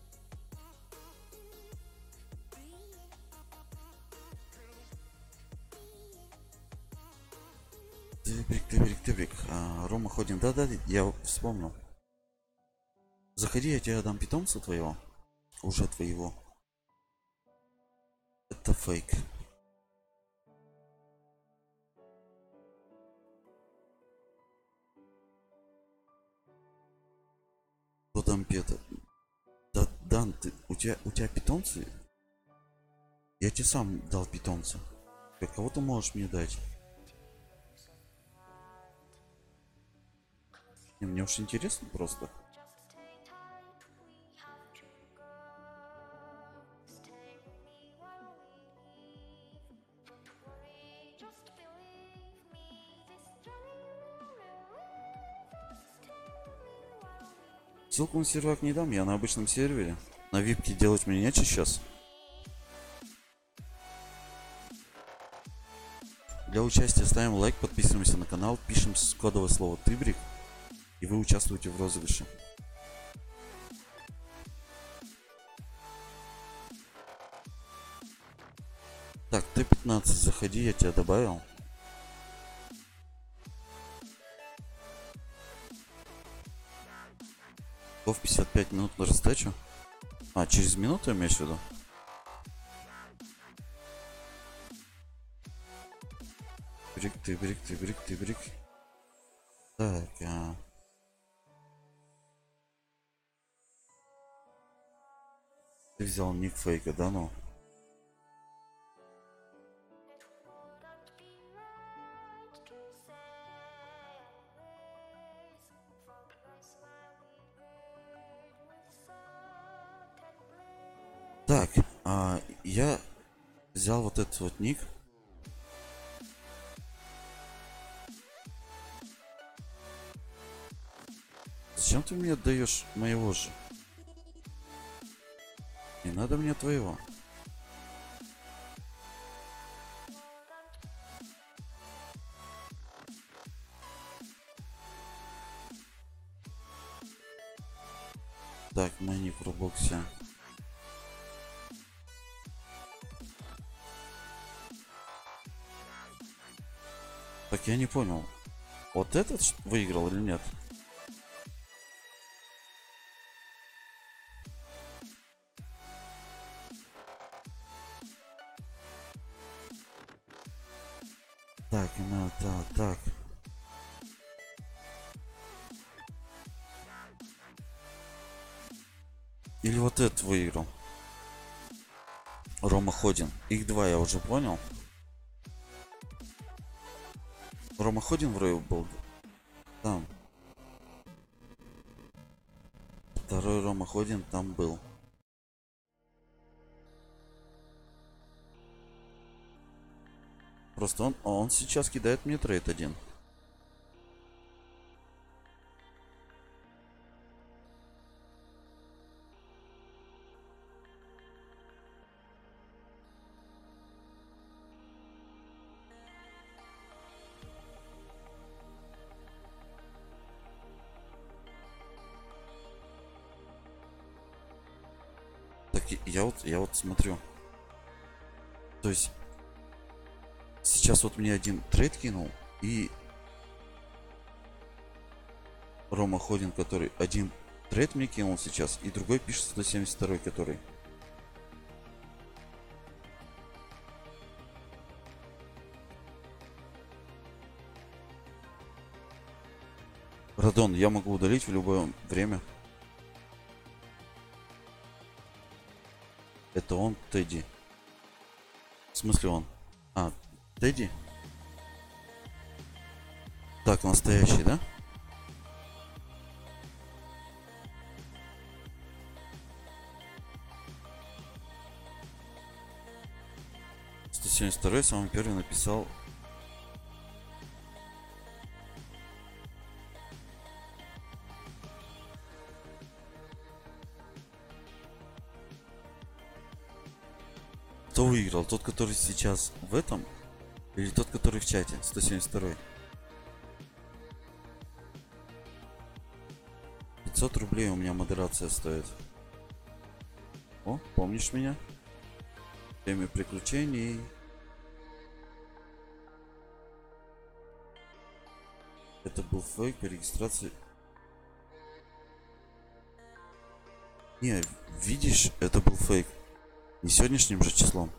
Тыбрик, тыбрик, тыбрик. А, Рома Ходин, да-да, я вспомнил. Заходи, я тебе дам питомца твоего. Уже твоего. Это фейк. Кто там пета? Да, Дан, ты, у тебя, у тебя питомцы? Я тебе сам дал питомца. Как кого ты можешь мне дать? Не, мне уж интересно просто. Ссылку на сервак не дам, я на обычном сервере. На випке делать мне нечего сейчас. Для участия ставим лайк, подписываемся на канал, пишем кодовое слово Тыбрик, и вы участвуете в розыгрыше. Так, Т пятнадцать, заходи, я тебя добавил. В пятьдесят пять минут на раздачу. А, через минуту имеешь в виду? Брик, ты, брик, ты, брик, ты, брик. Так, а... Ты взял ник фейка, да, ну? Так, а, я взял вот этот вот ник. Зачем ты мне отдаешь моего же? надо мне твоего. Так, мы в Роблоксе. Так, я не понял. Вот этот выиграл или нет? Так, именно так, так. Или вот этот выиграл. Рома Ходин. Их два я уже понял. Рома Ходин вроде был там. Второй Рома Ходин там был. Просто он, он сейчас кидает мне трейд один. Так я вот, я вот смотрю. То есть сейчас вот мне один трейд кинул и Рома Ходин, который один трейд мне кинул сейчас, и другой пишет сто семьдесят второй, который. Радон, я могу удалить в любое время. Это он, Тедди. В смысле он? А, Тедди? Так, настоящий, да? сто семьдесят второй самый первый написал. Кто выиграл? Тот, который сейчас в этом? Или тот, который в чате? сто семьдесят второй. пятьсот рублей у меня модерация стоит. О, помнишь меня? Время приключений. Это был фейк по регистрации. Не, видишь, это был фейк. Не сегодняшним же числом.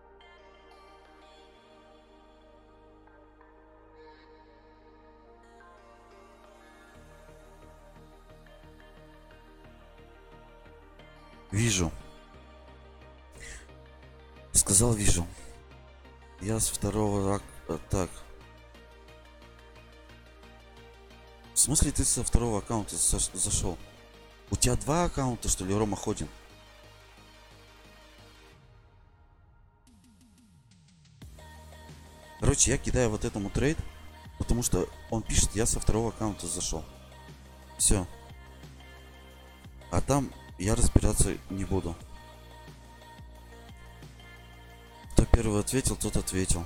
Вижу. Сказал, вижу. Я с второго рак... а, так. В смысле ты со второго аккаунта зашел? У тебя два аккаунта, что ли, Рома Ходин? Короче, я кидаю вот этому трейд, потому что он пишет, я со второго аккаунта зашел. Все. А там я разбираться не буду. Кто первый ответил, тот ответил.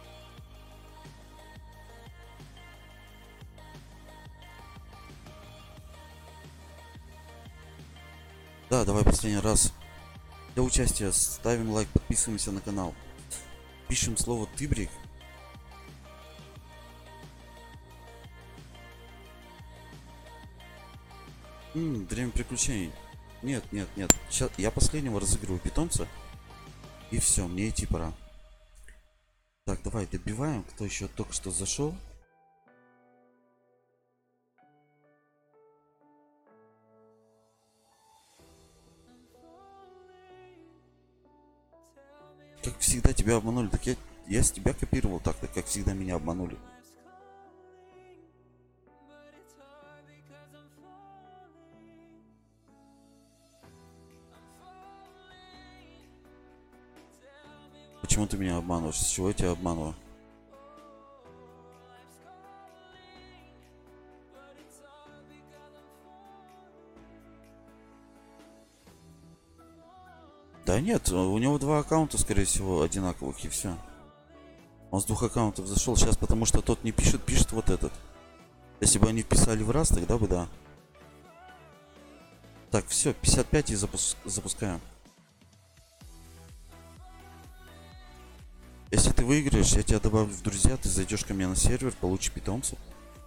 Да, давай последний раз. Для участия ставим лайк, подписываемся на канал. Пишем слово Тыбрик. Ммм, время приключений. Нет, нет, нет. Сейчас я последнего разыгрываю питомца. И все, мне идти пора. Так, давай добиваем. Кто еще только что зашел? Как всегда тебя обманули. Так я, я с тебя копировал так, так как всегда меня обманули. Почему ты меня обманываешь? С чего я тебя обманываю? Да Да нет, у него два аккаунта, скорее всего, одинаковых, и все. Он с двух аккаунтов зашел сейчас, потому что тот не пишет, пишет вот этот. Если бы они вписали в раз, тогда бы да. Так, все, пятьдесят пять и запус запускаем. Если ты выиграешь, я тебя добавлю в друзья, ты зайдешь ко мне на сервер, получишь питомцев.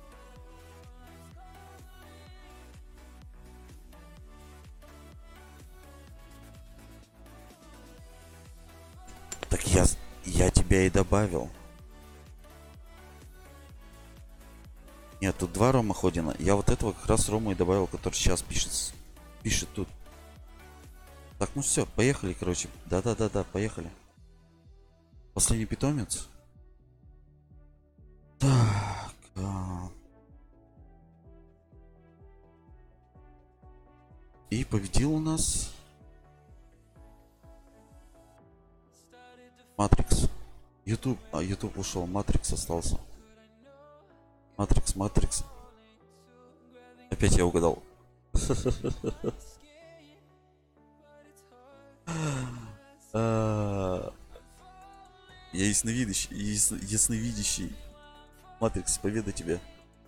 Так я, я тебя и добавил. Нет, тут два Рома Ходина. Я вот этого как раз Рому и добавил, который сейчас пишет. Пишет тут. Так, ну все, поехали, короче. Да-да-да-да, поехали. Последний питомец. Так. А... И победил у нас Матрикс. YouTube. А, YouTube ушел. Матрикс остался. Матрикс, Матрикс. Опять я угадал. Я ясновидящий, ясновидящий. Матрикс, победа тебе.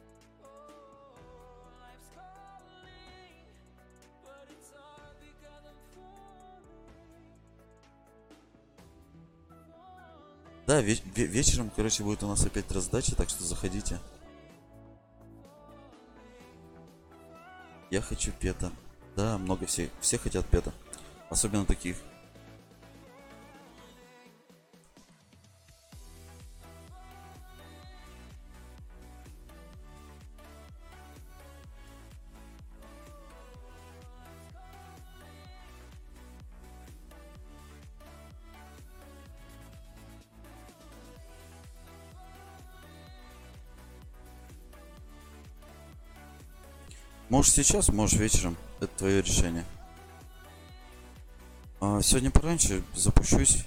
Да, ве ве вечером, короче, будет у нас опять раздача, так что заходите. Я хочу пета. Да, много все. Все хотят пета. Особенно таких. Можешь сейчас, можешь вечером. Это твое решение. А, сегодня пораньше запущусь.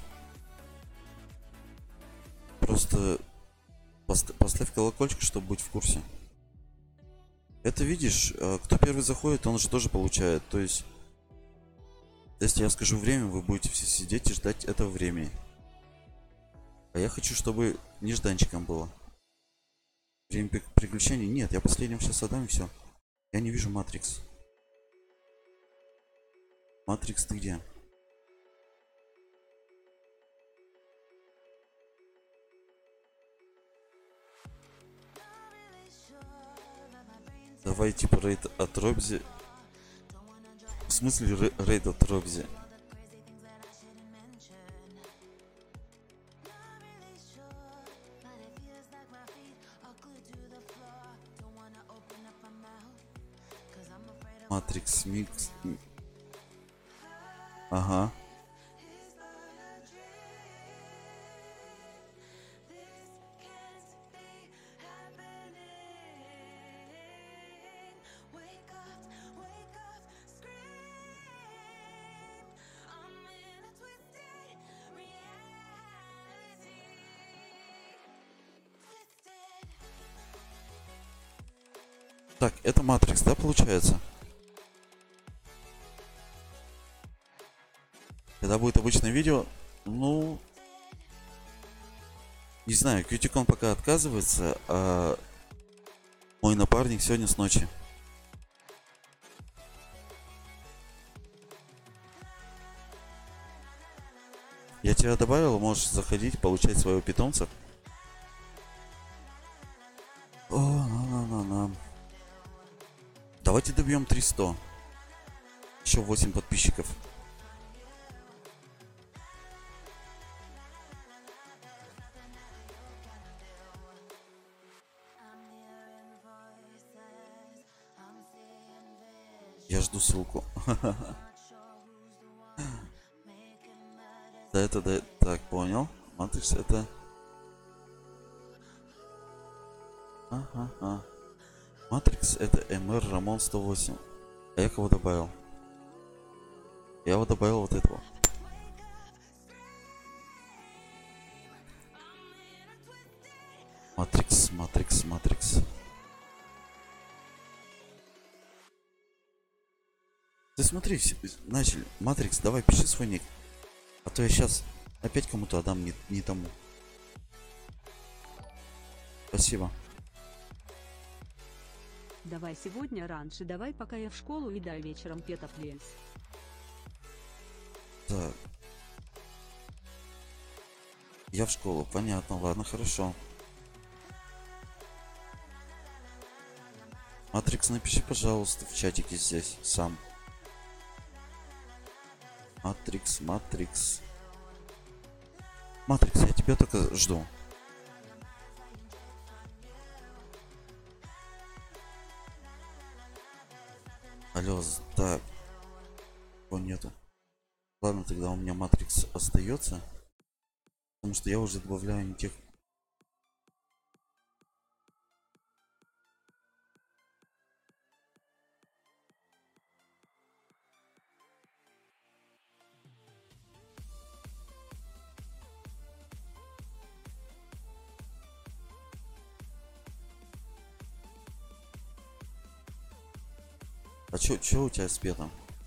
Просто пост поставь колокольчик, чтобы быть в курсе. Это видишь, кто первый заходит, он же тоже получает. То есть, если я скажу время, вы будете все сидеть и ждать этого времени. А я хочу, чтобы нежданчиком было. Время приключений. Нет, я последним сейчас отдам и все. Я не вижу Матрикс. Матрикс, ты где? Давай типа рейд от Робзи. В смысле рейд от Робзи? Матрикс Микс. Ага. Так, это Матрикс, да, получается? Когда будет обычное видео, ну... Не знаю, Кьютикон пока отказывается, а мой напарник сегодня с ночи. Я тебя добавил, можешь заходить, получать своего питомца. О, на-на-на-на. Давайте добьем триста. Еще восемь подписчиков. Я жду ссылку. Да, это да. Так, понял. Матрикс это. Ага. Матрикс это эм эр Рамон сто восемь. А я кого добавил? Я вот добавил вот этого. Матрикс, Матрикс, Матрикс. Ты смотри, начали. Матрикс, давай пиши свой ник. то я сейчас опять кому-то отдам не, не тому. Спасибо. Давай сегодня раньше, давай пока я в школу и дай вечером пета плес. Так. Я в школу, понятно, ладно, хорошо. Матрикс, напиши, пожалуйста, в чатике здесь сам. Матрикс, Матрикс. Матрикс, я тебя только жду. Алло, так. О, нету. Ладно, тогда у меня Матрикс остается. Потому что я уже добавляю не тех. А чё, чё у тебя с петом?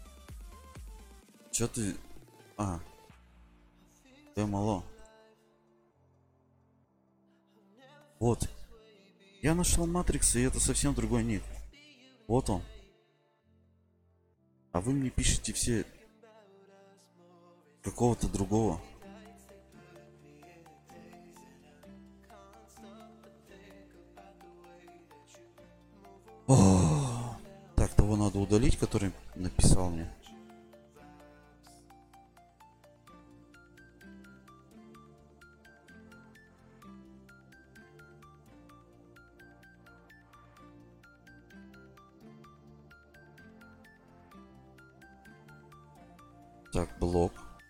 Чё ты... А. Ты мало. Вот. Я нашел Матрикс, и это совсем другой ник. Вот он. А вы мне пишете все какого-то другого. О, так, того надо удалить, который написал мне. Так, блок.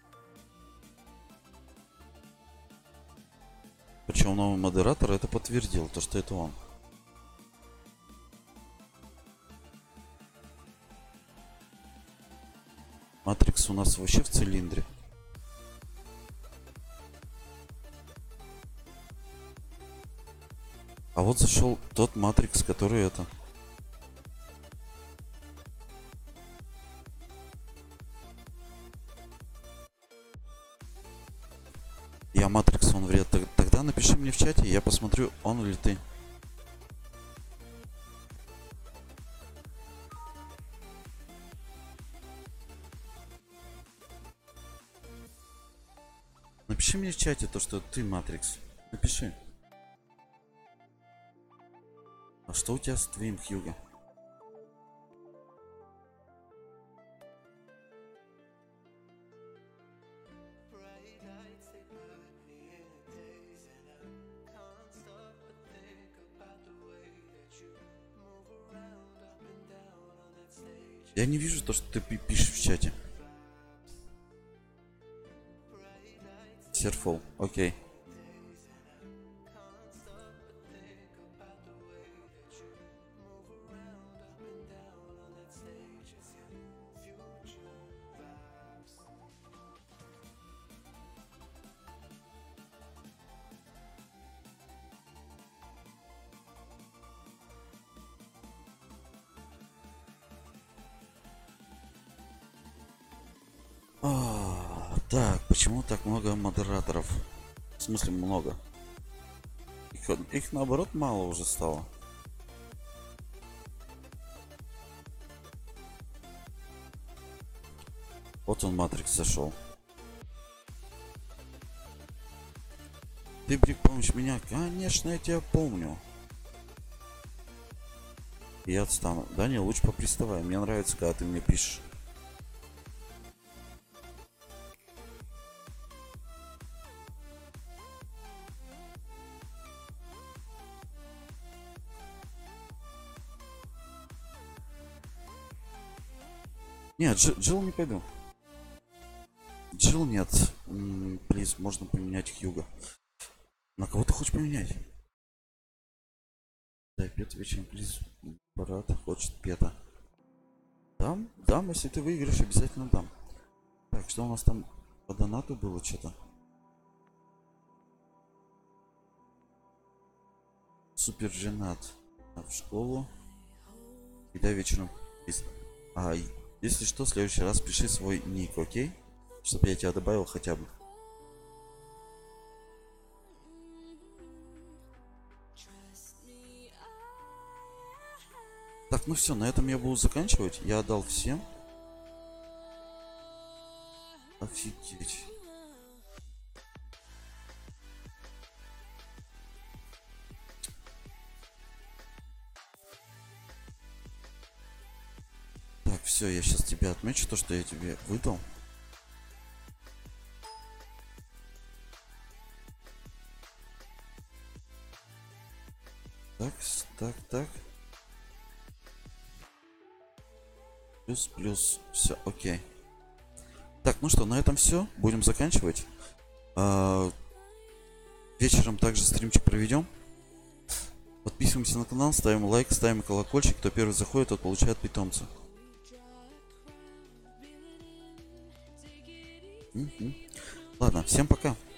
Причем новый модератор это подтвердил, то что это он. Матрикс у нас вообще в цилиндре. А вот зашел тот Матрикс, который это. Я Матрикс, он вред. Тогда напиши мне в чате, я посмотрю, он ли ты. Напиши мне в чате то, что ты Матрикс. Напиши. А что у тебя с твоим Хьюго? Я не вижу то, что ты пи- пишешь в чате. Серфол, окей. А, так, почему так много модераторов? В смысле много? Их, их наоборот мало уже стало. Вот он, Матрикс, зашел. Ты, Брик, помнишь меня? Конечно, я тебя помню. Я отстану. Да не, лучше поприставай. Мне нравится, когда ты мне пишешь. Нет, Дж- Джилл не пойду. Джилл нет. Плиз, можно поменять Хьюго. На кого ты хочешь поменять? Да, Пет вечером, плиз. Брат хочет Пета. Дам? Дам, если ты выиграешь, обязательно дам. Так, что у нас там по донату было что-то? Супер женат. В школу. И дай вечером. А, если что, в следующий раз пиши свой ник, окей? Чтобы я тебя добавил хотя бы. Так, ну все, на этом я буду заканчивать. Я отдал всем. Офигеть. Так, все, я сейчас тебе отмечу то, что я тебе выдал. Так, так, так. Плюс, плюс. Все, окей. Так, ну что, на этом все. Будем заканчивать. А, вечером также стримчик проведем. Подписываемся на канал, ставим лайк, ставим колокольчик. Кто первый заходит, тот получает питомца. Угу. Ладно, всем пока.